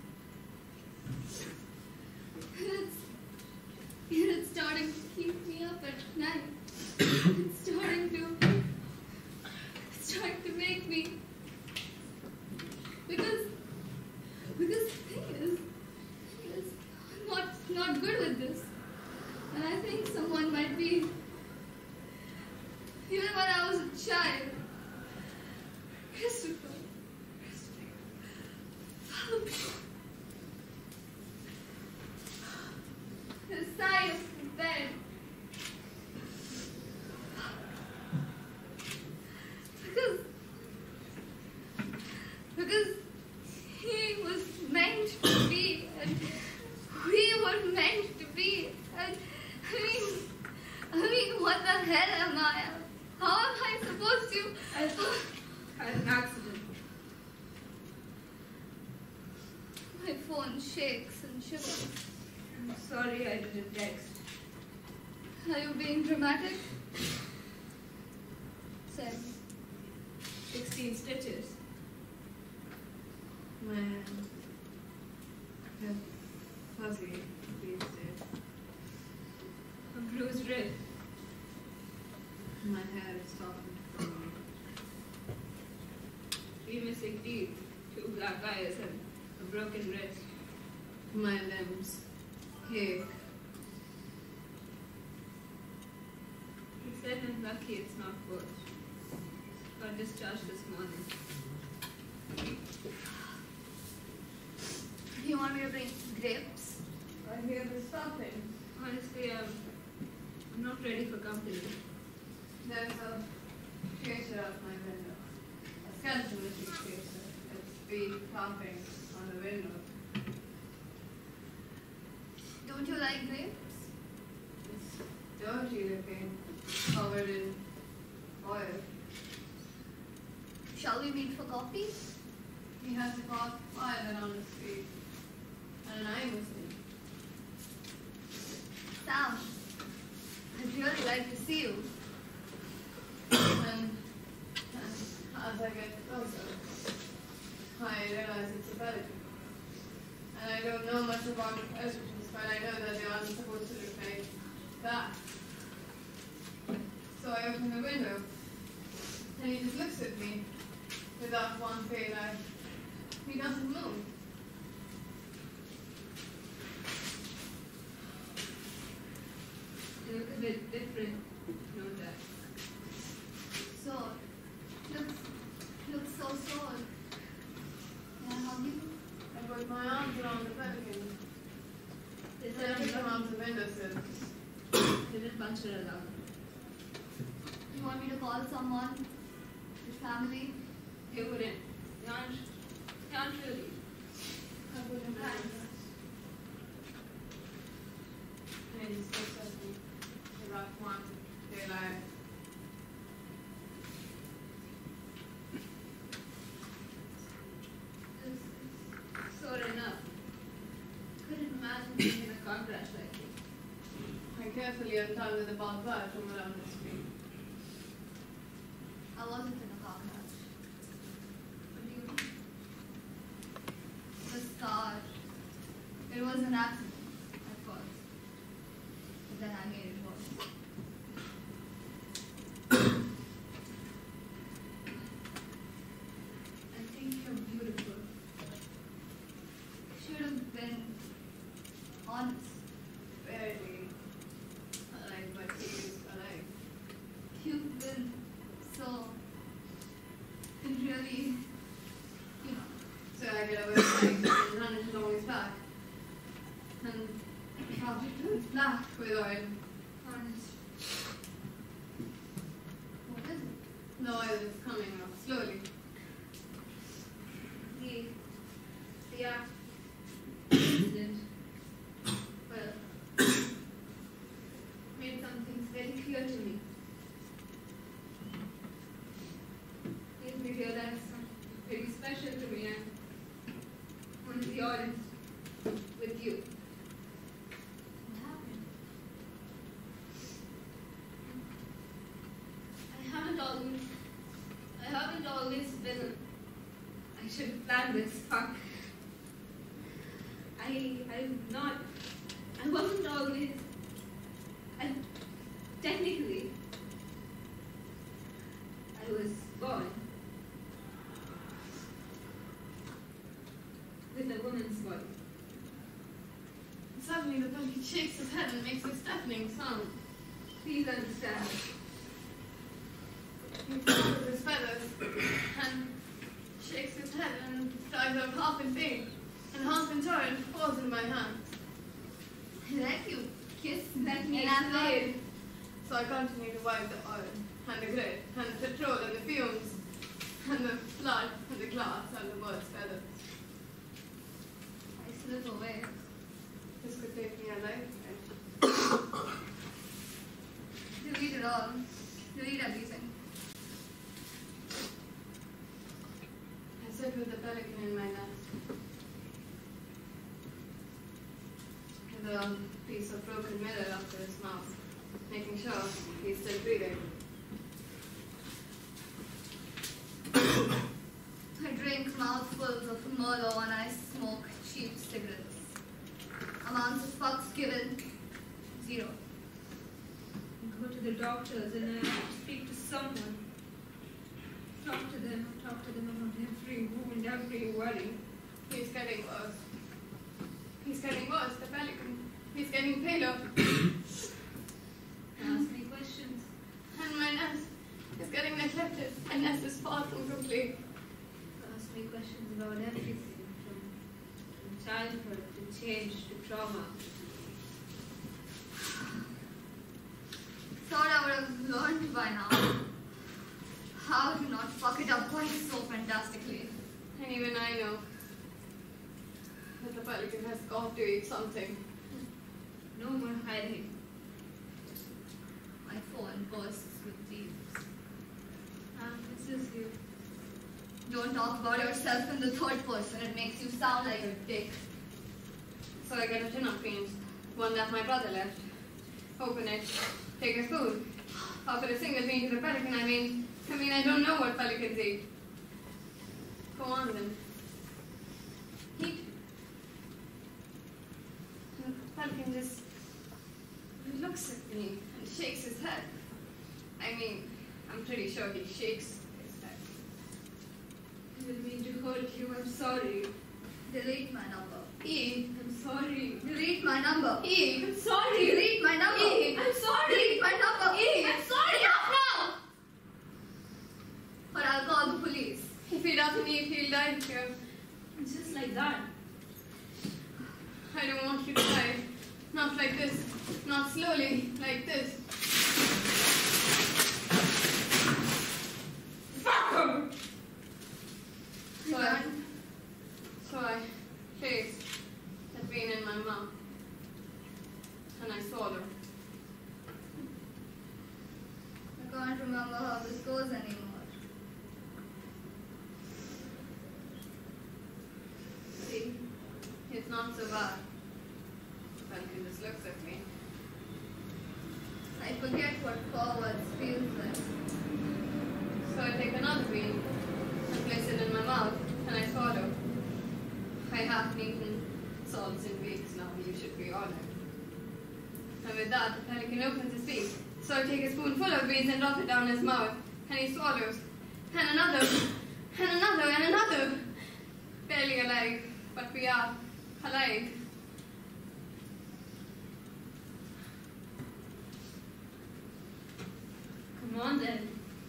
It's starting to keep me up at night. It's starting to make me, because the thing is I'm not good with this. And I think someone might be, even when I was a child, Christopher. The side of the bed. Because he was meant to be, and we were meant to be. And I mean, what the hell am I? How am I supposed to? I had an accident. My phone shakes and shivers. I'm sorry I didn't text. Are you being dramatic? Say. 16 stitches. My hands get fuzzy these days. A bruised rib. My hair is softened from me. 3 missing teeth. 2 black eyes and a broken wrist. My limbs ache. He said I'm lucky it's not worse. Got discharged this morning. You want me to bring grapes? I hear the stopping. Honestly, I'm not ready for company. There's a creature out my window. A skeleton-looking creature. Its feet clapping on the window. Don't you like grapes? It's dirty looking, covered in oil. Shall we meet for coffee? He has a pot violin on his feet. And I'm listening. Sam, I'd really like to see you. And as I get closer, I realize it's a pelican. And I don't know much about estrogens, but I know that they aren't supposed to look like that. So I open the window, and he just looks at me with that one pale eye. He doesn't move. You look a bit different. Know that. Sore. Looks so sore. Can I hug you? I put my arms around the pelican. They Then I said took him I'm off lucky. the windowsill. Didn't punch her alarm. You want me to call someone? Your family? You wouldn't. Can't really. I put him down. And he just looks at me with that one pale eye. It's sore enough. Couldn't imagine being in a car crash like this. I carefully untangled the barbed wire from around his feet. I wasn't in a car crash. What do you do? The scar. It was an accident at first. But then I made it worse. I think you're beautiful. Should have been honest. Barely alive, but he is alive. You've been so, and really, you know, So I get over his legs and run it along his back. And probably turns black with oil. Honest. what is it? The oil is coming up slowly. Yeah. Incident. Well, made some things very clear to me. Made me realize something very special to me, and I want to be honest with you. What happened? I haven't always been. I should have planned this. Fuck. I wasn't always. Technically, I was born with a woman's body. Suddenly the puppy shakes his head and makes a deafening sound. Please understand. He flutters his feathers and shakes his head and tries out half in pain and half in joy and falls in my hand. Let you kiss, let me And I'm explain. So I continue to wipe the oil and the grit and the petrol and the fumes and the blood and the glass and the bird's feathers. I slip away. This could take me a lifetime. Delete it all. Delete everything. I sit with the pelican in my nest. With a piece of broken mirror up to his mouth, making sure he's still breathing. I drink mouthfuls of Merlot and I smoke cheap cigarettes. Amounts of fucks given, 0. I go to the doctors and I speak to someone. Talk to them about every wound, every worry. He's getting worse. He's getting worse, the pelican. He's getting paler. Ask me questions. And my nest is getting neglected. My nest is far from complete. Ask me questions about everything, from childhood to change to trauma. Thought I would have learned by now how to not fuck it up quite so fantastically. And even I know that the pelican has got to eat something. No more hiding. My phone bursts with thieves. This is you. Don't talk about yourself in the third person. It makes you sound like a dick. So I get a tin of beans, one that my brother left. Open it, take a spoon. Offer a single bean to the pelican, I mean, I don't know what pelicans eat. Go on then. Eat. And the pelican just looks at me and shakes his head. I mean, I'm pretty sure he shakes his head. I didn't mean to hurt you. I'm sorry. Delete my number. Eat. I'm sorry. Delete my number. Eat. I'm sorry. Delete my number. Eat. I'm sorry. Delete my number. Eat. I'm sorry. Enough now! Or I'll call the police. If he doesn't eat, he'll die here. Just like that. I don't want you to die. Not like this. Not slowly, like this. So I taste the pain in my mouth. And I swallow. I can't remember how this goes anymore. See? It's not so bad. Pelican just looks at me. I forget what forwards feels like. So I take another bean and place it in my mouth and I swallow. I haven't eaten salts in weeks now, you should be honored. And with that, the pelican opens his beak. So I take a spoonful of beans and drop it down his mouth, and he swallows. And another, and another, and another. Barely alive, but we are alive. Come on then.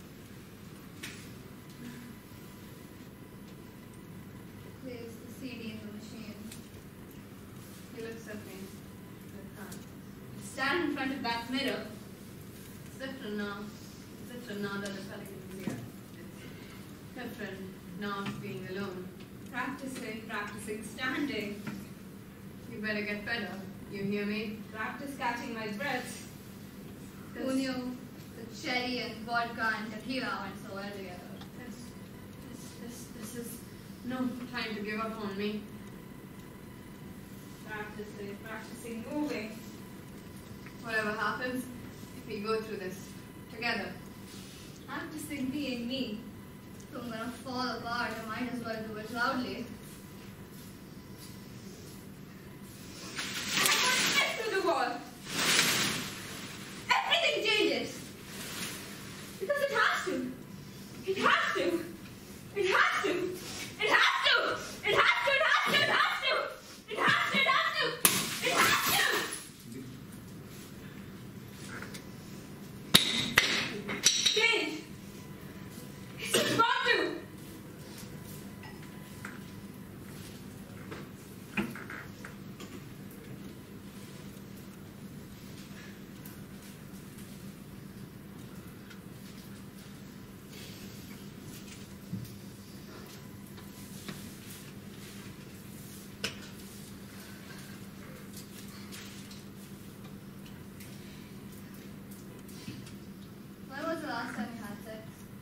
Place the CD in the machine. He looks at me. Stand in front of that mirror. It's different now. It's different now that the pelican is here. It's different now being alone. Practicing standing. You better get better. You hear me? Practice catching my breath. Who knew the cherry and vodka and tequila went so well together? This is no time to give up on me. Practicing moving. Whatever happens, we go through this together. Practicing being me. If I'm gonna fall apart, I might as well do it loudly. Through the wall. Everything changes. Because it has to. It has to. It has to. It has to. It has to. It has to. It has to. It has to. It has to. It has to. Change. It's just got to. When was the last time you had sex?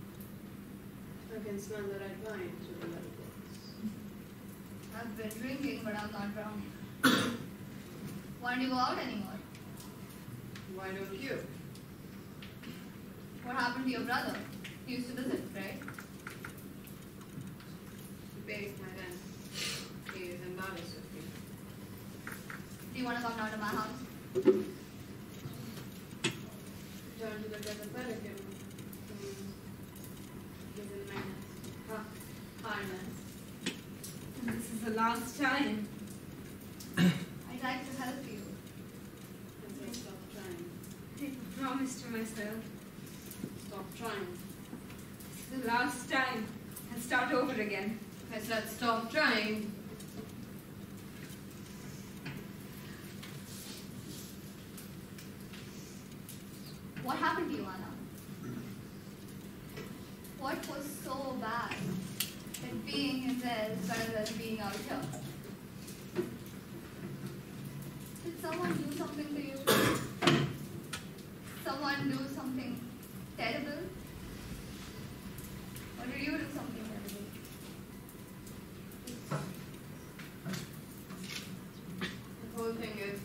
I can smell the red wine through the letterbox. I've been drinking, but I'm not drunk. Why don't you go out anymore? Why don't you? What happened to your brother? He used to visit, right? He pays my rent. He is embarrassed with me. Do you want to come down to my house? Turn to the Pelican. He's in Menace. Harness. This is the last time. I'd like to help you. And say stop trying. I promised to myself. Stop trying. This is the last time. And start over again. I said stop trying. What happened to you, Anna? What was so bad that being in there is better than being out here? Did someone do something to you? Someone do something terrible? Or did you do something terrible? The whole thing is,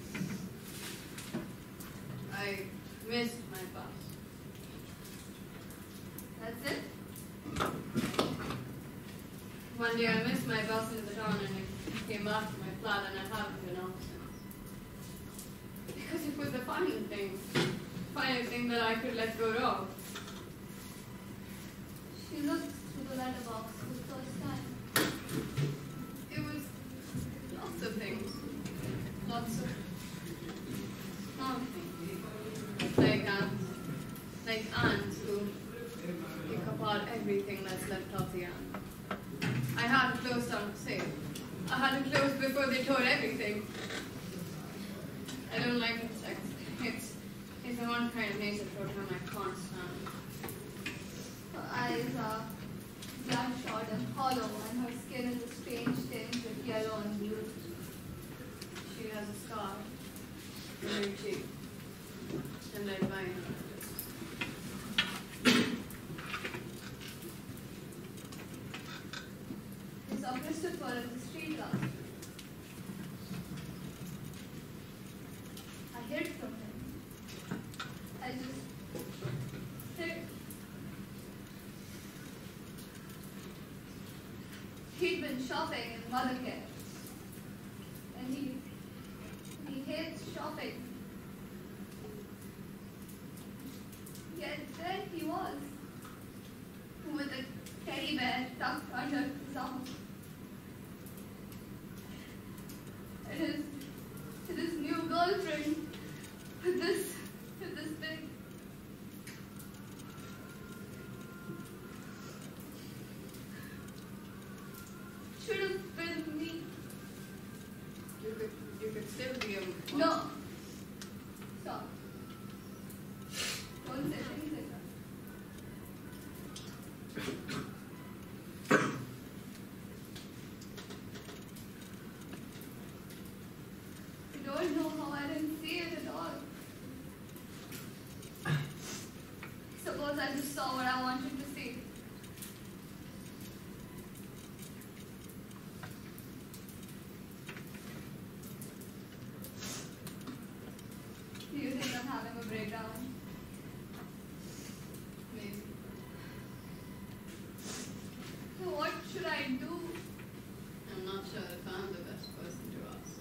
I missed my bus. That's it? One day I missed my bus in the town and it came back to my flat and I haven't been out since. Because it was the final thing that I could let go of. She looked through the letterbox for the first time. It was lots of things. Lots of small things. Like ants who pick apart everything that's left of the ant. I had to close down the safe. I had to close before they tore everything. I don't like insects. It's the one kind of nature program I can't stand. Her eyes are bloodshot and hollow, and her skin is a strange tinge of yellow and blue. She has a scar on her cheek and red vine. I saw Christopher in the street last week. I hid from him. I just hid. He'd been shopping in Mother Care. And he hates shopping. Yet there he was, with a teddy bear tucked under his arm. And his new girlfriend with this thing. Should have been me. You could still be a... No. Stop. Don't say things like that. don't know how I didn't see it at all. Suppose I just saw what I wanted to see. Do you think I'm having a breakdown? Maybe. So what should I do? I'm not sure if I'm the best person to ask.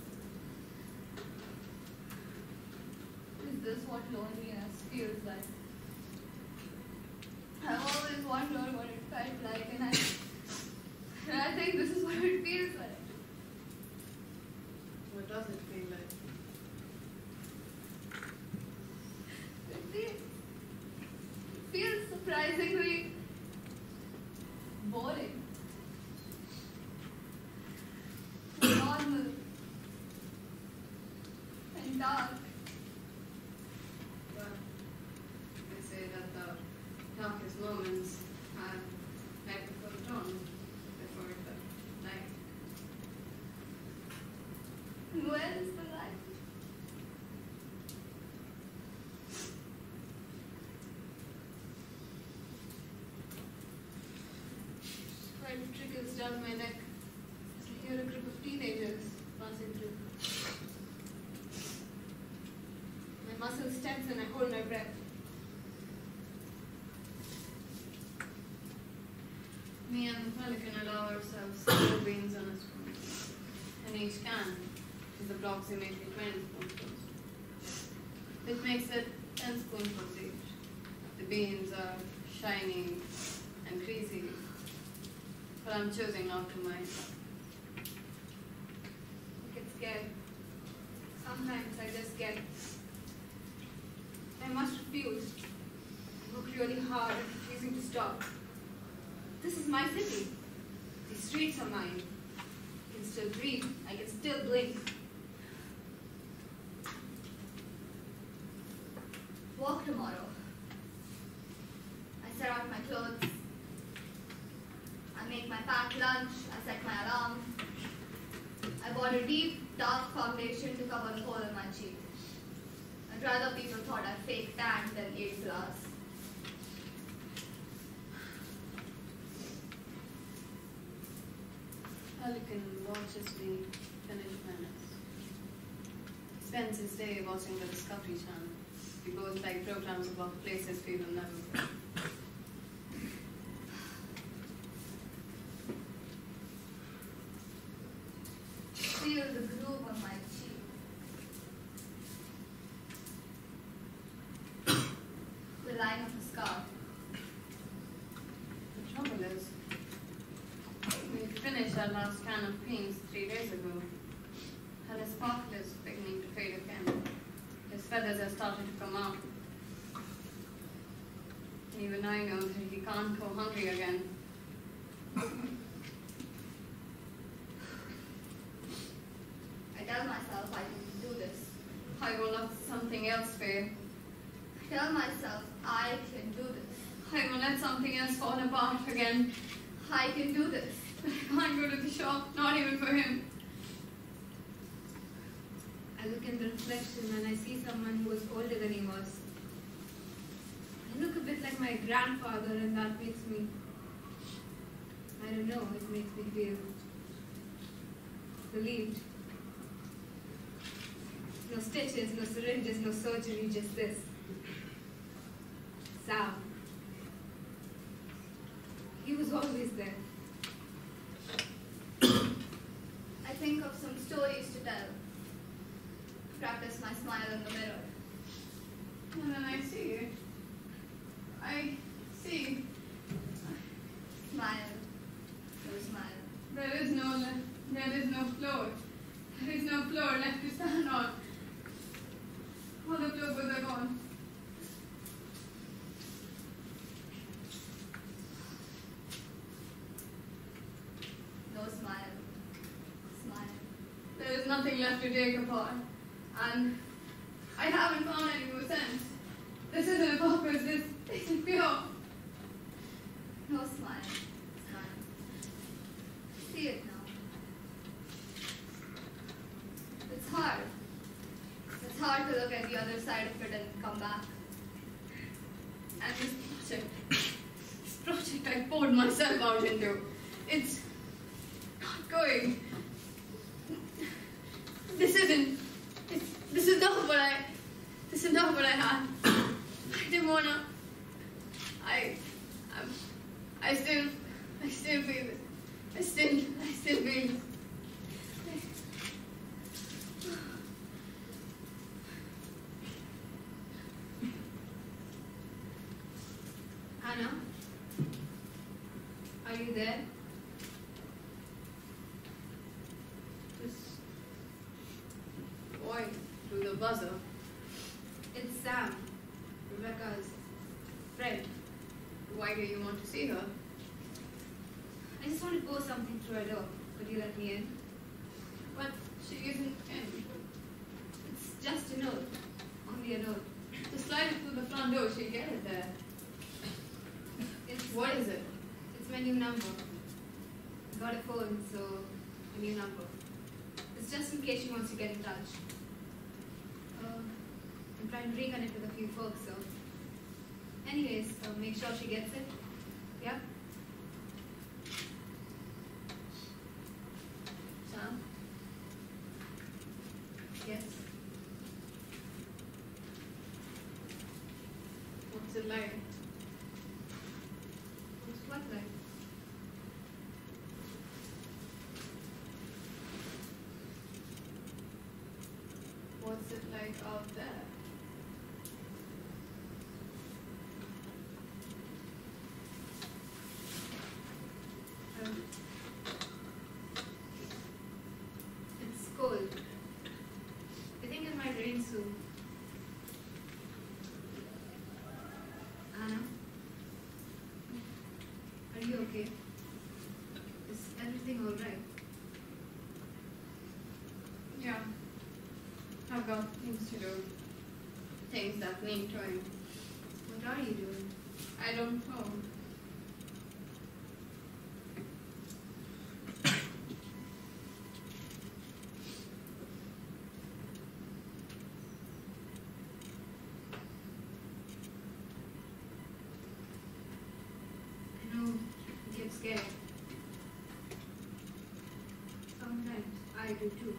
Is this what loneliness feels like? I've always wondered what it felt like, and I think this is what it feels like. What does it feel like? It feels surprisingly boring. Normal. And dark. Well, they say that the darkest moments are right before the dawn, before the light. Where is the light? When it trickles down my neck, as I hear a group of teenagers passing through. My muscles tense and I hold my breath. Me and the pelican allow ourselves several beans on a spoon, and each can is approximately 20 spoonfuls, which makes it 10 spoonfuls each. The beans are shiny and greasy, but I'm choosing not to mind. I get scared. Sometimes I just get. I must refuse. I work really hard, refusing to stop. This is my city. These streets are mine. I can still breathe. I can still blink. Walk tomorrow. I set out my clothes. I make my packed lunch. I set my alarm. I bought a deep, dark foundation to cover the hole in my cheek. I'd rather people thought I fake tanned than ate flowers. Pelican watches me finish minutes. He spends his day watching the Discovery Channel. We both like programs about places we will never go. Feel the groove on my cheek. The line of the scar. The trouble is, we finished our last can of beans 3 days ago, and his sparkle is beginning to fade again. His feathers are starting to come out. Even I know that he can't go hungry again. I tell myself I can do this. I will let something else fail. I tell myself I can do this. I will let something else fall apart again. I can do this. But I can't go to the shop, not even for him. I look in the reflection and I see someone who is older than he was. I look a bit like my grandfather, and that makes me, I don't know, it makes me feel relieved. No stitches, no syringes, no surgery, just this. Sam. He was always there. I think of some stories to tell. Practice my smile in the mirror. And then I see it. I see. Smile. No smile. There is no floor. There is no floor left to stand on. All the floorboards are gone. No smile. Smile. There is nothing left to take apart. And I haven't found any more sense. This isn't a purpose, this isn't pure. No smile. Smile. See it now. It's hard. get the other side of it and come back. And this project I poured myself out into, it's not going. This is not what I had. I didn't wanna. I still feel it. I still feel it. Anna, are you there? Just boy through the buzzer. It's Sam, Rebecca's friend. Why do you want to see her? I just want to pour something through her door. Could you let me in? But she isn't in. It's just a note. Only a note. Just slide it through the front door, she'll get it there. What is it? It's my new number. I got a phone, so a new number. It's just in case she wants to get in touch. I'm trying to reconnect with a few folks, so. Anyways, make sure she gets it. Yeah? Sam? Yes. What's it like? What's what like? What's it like out there? It's cold. I think it might rain soon. Anna? Are you okay? Is everything alright? Yeah. I've got things to do. Things that need doing. What are you doing? I don't know. I know you get scared. Sometimes I do too.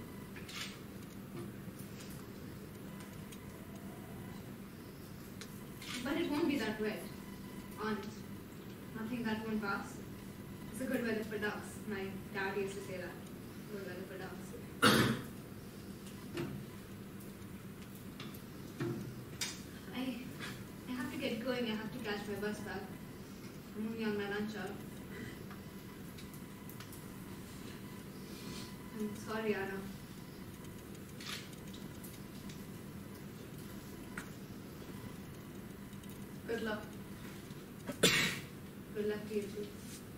But it won't be that wet. Honest. Nothing that won't pass. It's a good weather for ducks. My dad used to say that. Good weather for ducks. I have to get going. I have to catch my bus back. I'm only on my lunch hour. I'm sorry, Anna. Good luck. Good luck to you too.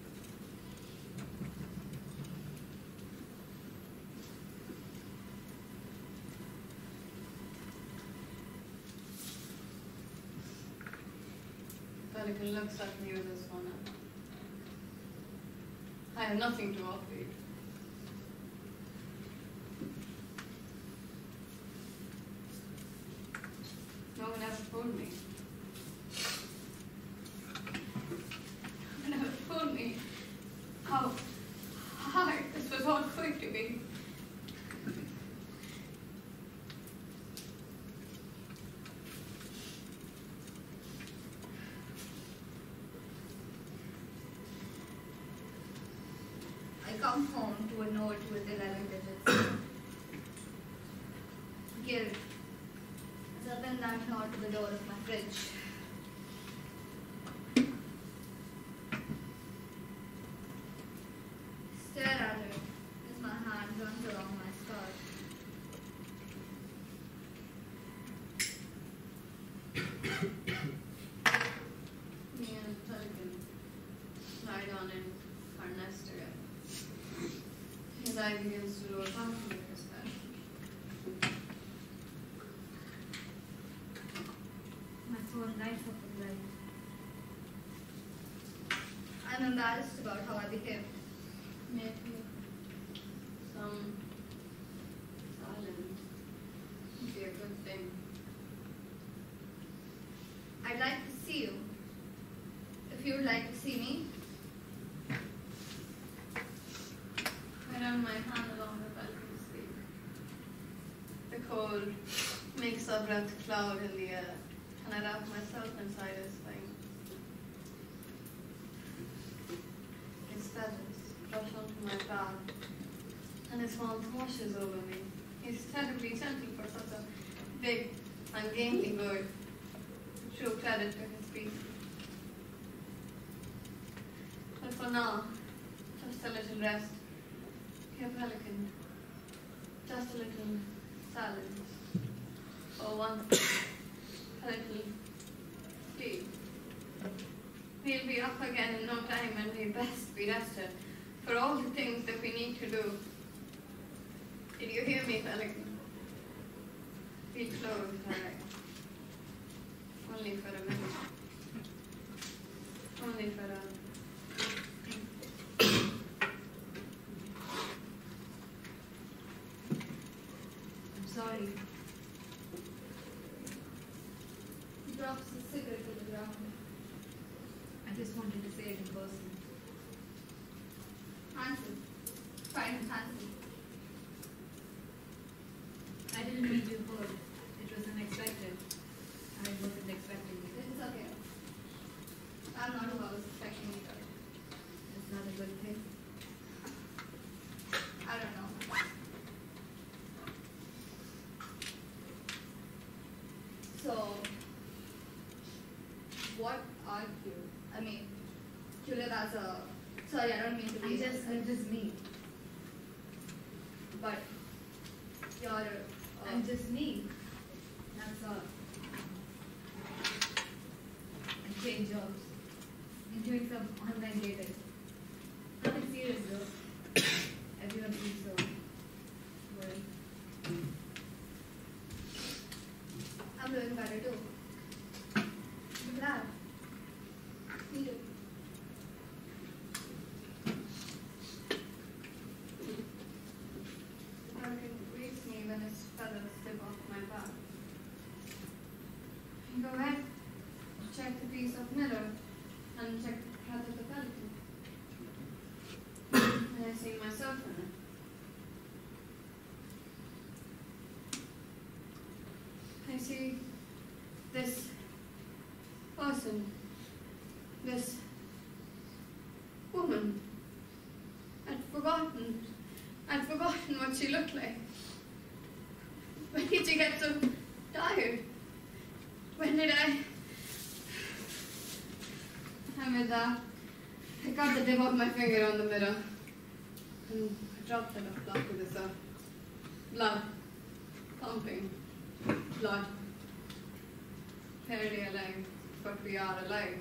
Pelican looks like you this one. I have nothing to offer you. No one ever told me. No one ever told me how hard this was all going to be. I come home to a note with 11 digits. Guilt. As I pin that note to the door of my fridge. Stare at it as my hand runs along my skirt. Me and Pelican lie down in our nest together. His eye begins to roll comfortably in his bed. My phone lights up with light. I'm embarrassed about how I behaved. Maybe some silence would be a good thing. I'd like to see you. If you would like to see me. I run my hand along the balcony sleeve. The cold makes a breath cloud in the air, and I wrap myself inside his thing. His feathers brush onto my back, and his mouth washes over me. He's terribly gentle for such a big, ungainly bird. True credit to his breed. But for now, just a little rest. Here, pelican. Just a little silence. For once, a little sleep. We'll be up again in no time, and we best be rested for all the things that we need to do. Did you hear me, pelican? Be closed, alright. Only for a minute. Only for a... I'm sorry. He drops his cigarette to the ground. I just wanted to say it in person. Handsome. Fine and handsome. I didn't mean to hurt. It was unexpected. I wasn't expecting it. It's okay. I'm not who I was expecting either. It's not a good thing. I don't know. So, what are you? I mean, you live as a... Sorry, I don't mean to be... I'm just me. But, you're... I'm just me. That's all. I change jobs. I'm doing some online dating. Nothing serious though. Everyone seems so worried. I'm doing better too. I'm glad. Me too. Pelican greets me when his feathers slip off my back. Go ahead, check the piece of mirror, and check the cut of the pelican. And I see myself in it. I see this person, this woman. I'd forgotten what she looked like. When did she get so tired? When did I Medha, I got the tip of my finger on the mirror and I dropped it off block with this blood, pumping, blood. Barely alive, but we are alive.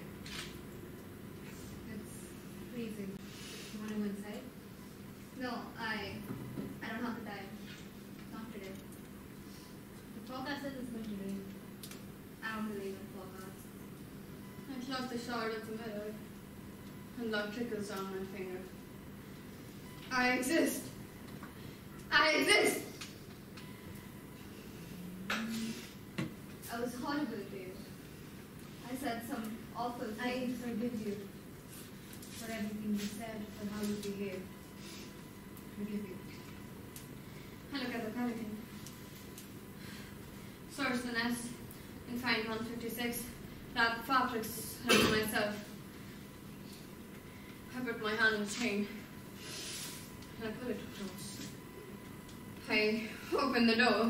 It's freezing. You want to go inside? No, I don't have the time. Not today. The forecast says it's going to rain. I don't believe in forecasts. I close the shard of the mirror and blood trickles down my finger. I exist. I exist. I was horrible to you. I said some awful I things. forgive you for everything you said, for how you behaved. Forgive you. I look at the pelican. Source the nest and find 156. Wrap fabrics around myself. I put my hand in the chain and I pull it close. I open the door.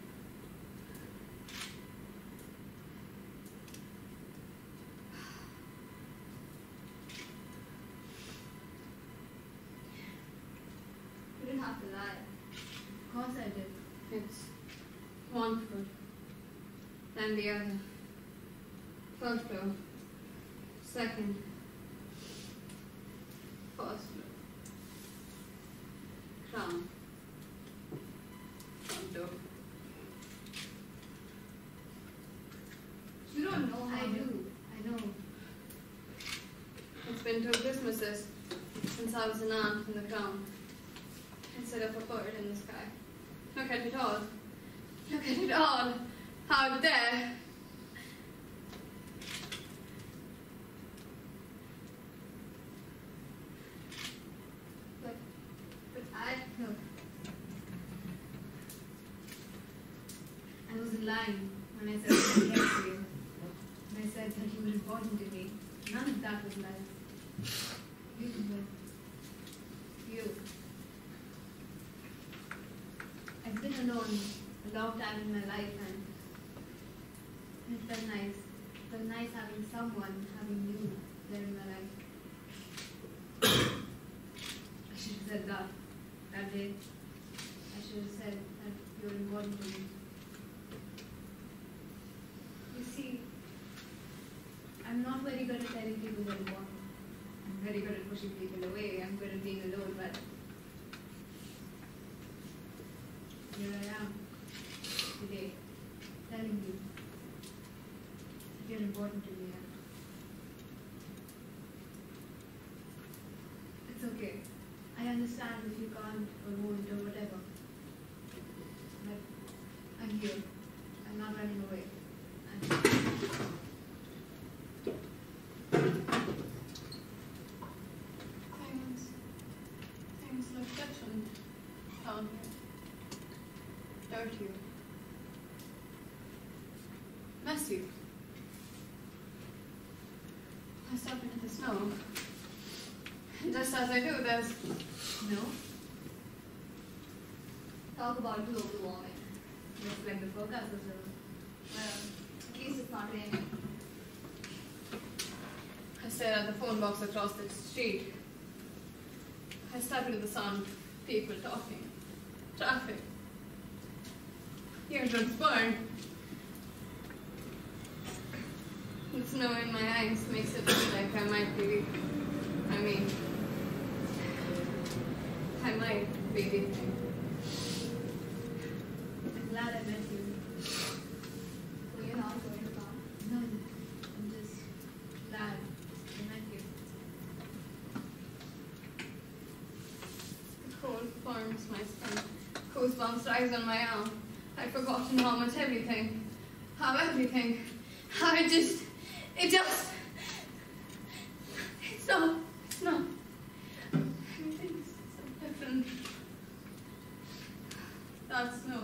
You didn't have to lie. Of course I did. It's one foot, then the other. First floor, second, first floor, crown, front door. You don't know how I do. I know. It's been 2 Christmases since I was an ant in the crown instead of a bird in the sky. Look at it all. Look at it all. Out there. when I said that I cared for you. When I said that you were important to me. None of that was lies. You were. You. I've been alone a long time in my life, and it felt nice. It felt nice having someone, having you there in my life. I should have said that day. I should have said that you're important to me. You see, I'm not very good at telling people what I want. I'm very good at pushing people away. I'm good at being alone, but here I am today, telling you that you're important to me. It's okay. I understand if you can't or won't or whatever. But I'm here. I'm not running away. Things look different down here. Dirty. Messy. I step into the snow. Just as I do, there's snow. Talk about global warming. Looks like the forecast is wrong. Well, at least it's not raining. I stare at the phone box across the street. I step into the sound of people talking. Traffic. Eardrums burn. The snow in my eyes makes it feel like I might be weak. I might be weak. I'm glad I met you. So you're not going to come? No, I'm just glad I met you. The cold forms my skin. Goosebumps rise on my arm. I've forgotten how everything, it's not. Everything's so different. That's snow.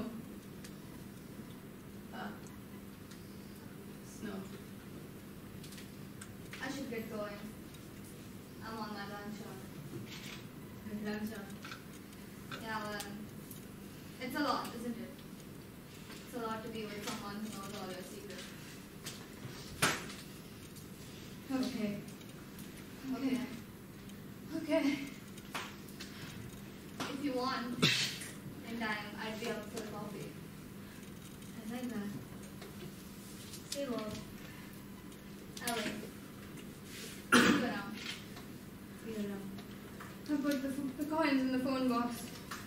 Snow. I should get going. I'm on my lunch hour. Lunch hour. Yeah, well, it's a lot, isn't it? It's a lot to be with someone who knows all your secrets. Okay. If you want, in time, I'd be up for coffee. I like that. Stay well. Ellie. See you around. See you around. I put the coins in the phone box.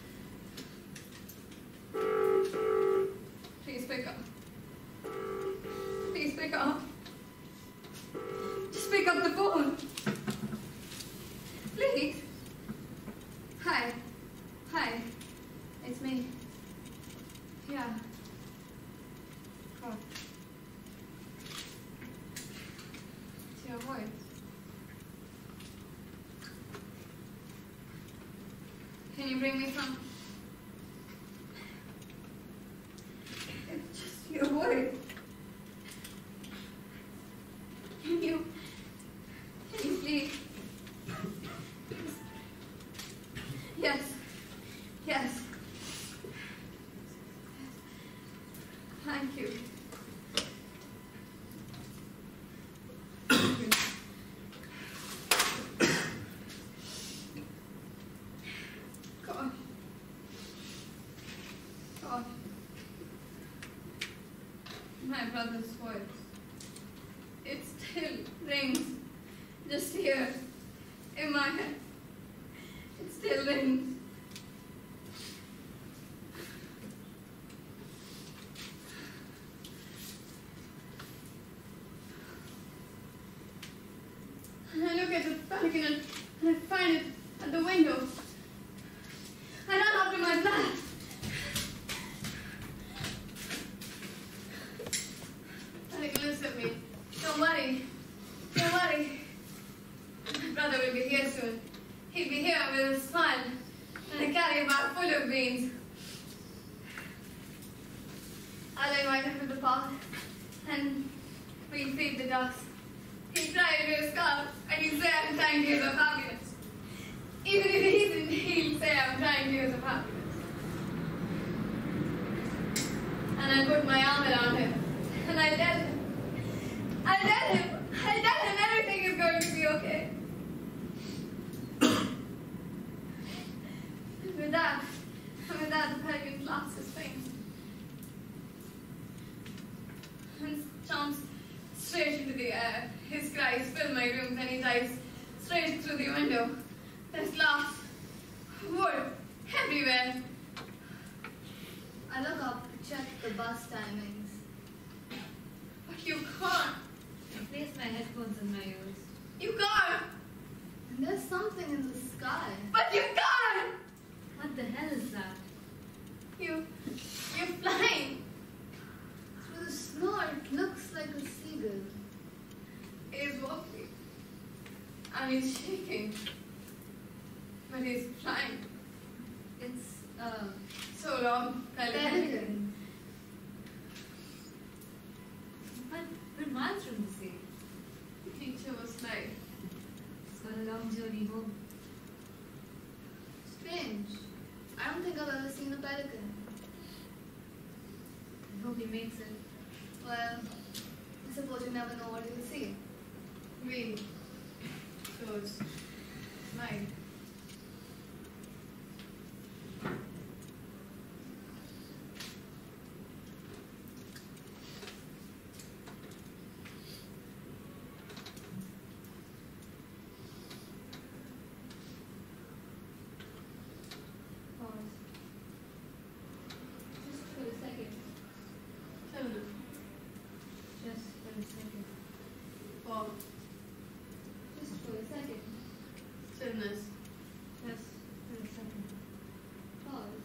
Please pick up. Please pick up. Just pick up the phone. Please. Hi. It's me. Yeah. God. It's your voice. Can you bring me some? It's just your voice. Can you please? Yes. Thank you. God. My brother's voice. It still rings. Just here. In my head. It still rings. And I look at the balcony and I find it at the window. I run after my flat. Alec looks at me. Don't worry. My brother will be here soon. He'll be here with a smile and a carry bag full of beans. I'll invite him to the park. And we feed the ducks. He tried to a scarf, and he'd say, I'm trying to use up happiness. Even if he isn't, he'll say, I'm trying to use up happiness. And I put my arm around him, and I tell him everything is going to be okay. And with that, the pelican flaps his wings and jumps straight into the air. His cries fill my room, and he dives straight through the window. There's glass, wood, everywhere. I look up to check the bus timings. But you can't. I place my headphones in my ears. You can't. And there's something in the sky. But you can't. What the hell is that? You're flying. Through the snow, it looks like a seagull. He's walking. And he's shaking. But he's flying. It's So long, pelican. But we're miles from the sea. The teacher was like, It's got a long journey home. Strange. I don't think I've ever seen a pelican. I hope he makes it. Well, I suppose you never know what you'll see. we chose mine. Stillness. Just for a second. Pause.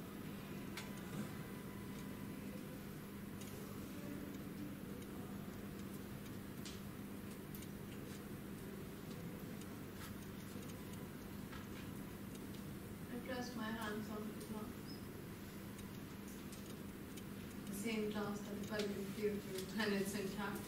I pressed my hands on the glass. The same glass that the pelican flew through, and it's intact.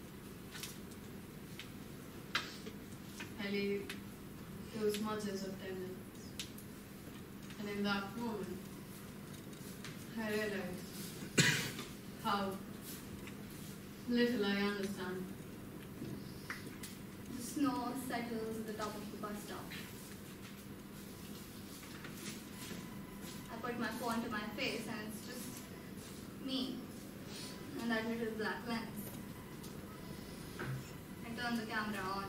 I leave those smudges of 10 minutes. And in that moment, I realized how little I understand. The snow settles at the top of the bus stop. I put my phone to my face and it's just me and that little black lens. I turn the camera on.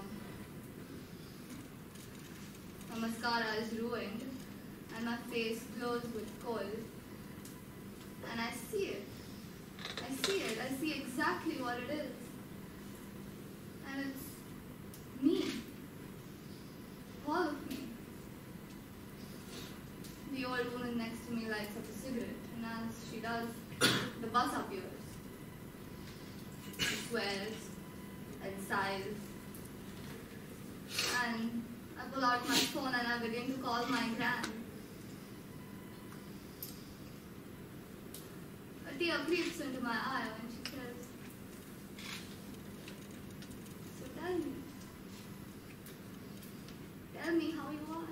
My mascara is ruined and my face glows with cold. And I see it. I see exactly what it is. And it's me. All of me. The old woman next to me lights up a cigarette, and as she does, the bus appears. She swears and sighs. And I pull out my phone and I begin to call my gran. A tear creeps into my eye when she says, "So tell me how you are."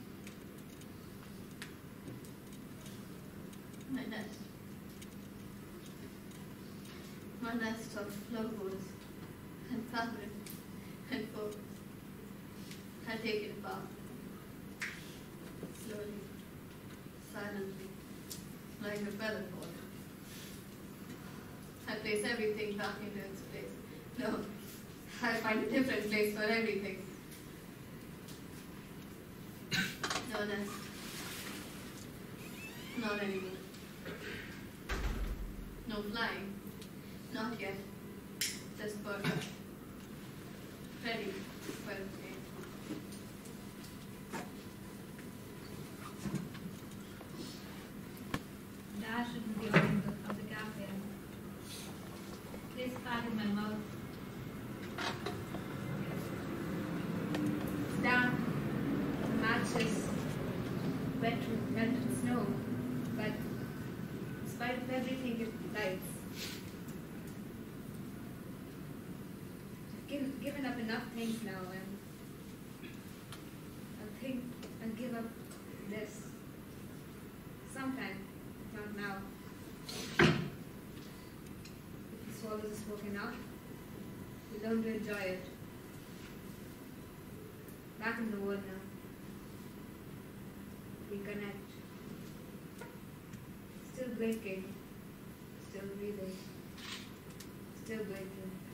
My nest of logos and fabric and photos. I take it apart, slowly, silently, like a feather fall. I place everything back into its place. No, I find a different place for everything. No nest. Not anymore. No flying. Not yet. Just perfect. Ready for a day. Dash into the opening of the cafe. Place pad in my mouth. It's damp. The matches wet with melted snow. But in spite of everything, it lights. enough things now, and I'll think and give up this. Sometime, not now. If he swallows his spoken out, we learn to enjoy it. Back in the world now. We connect. Still breaking. Still breathing. Still breaking.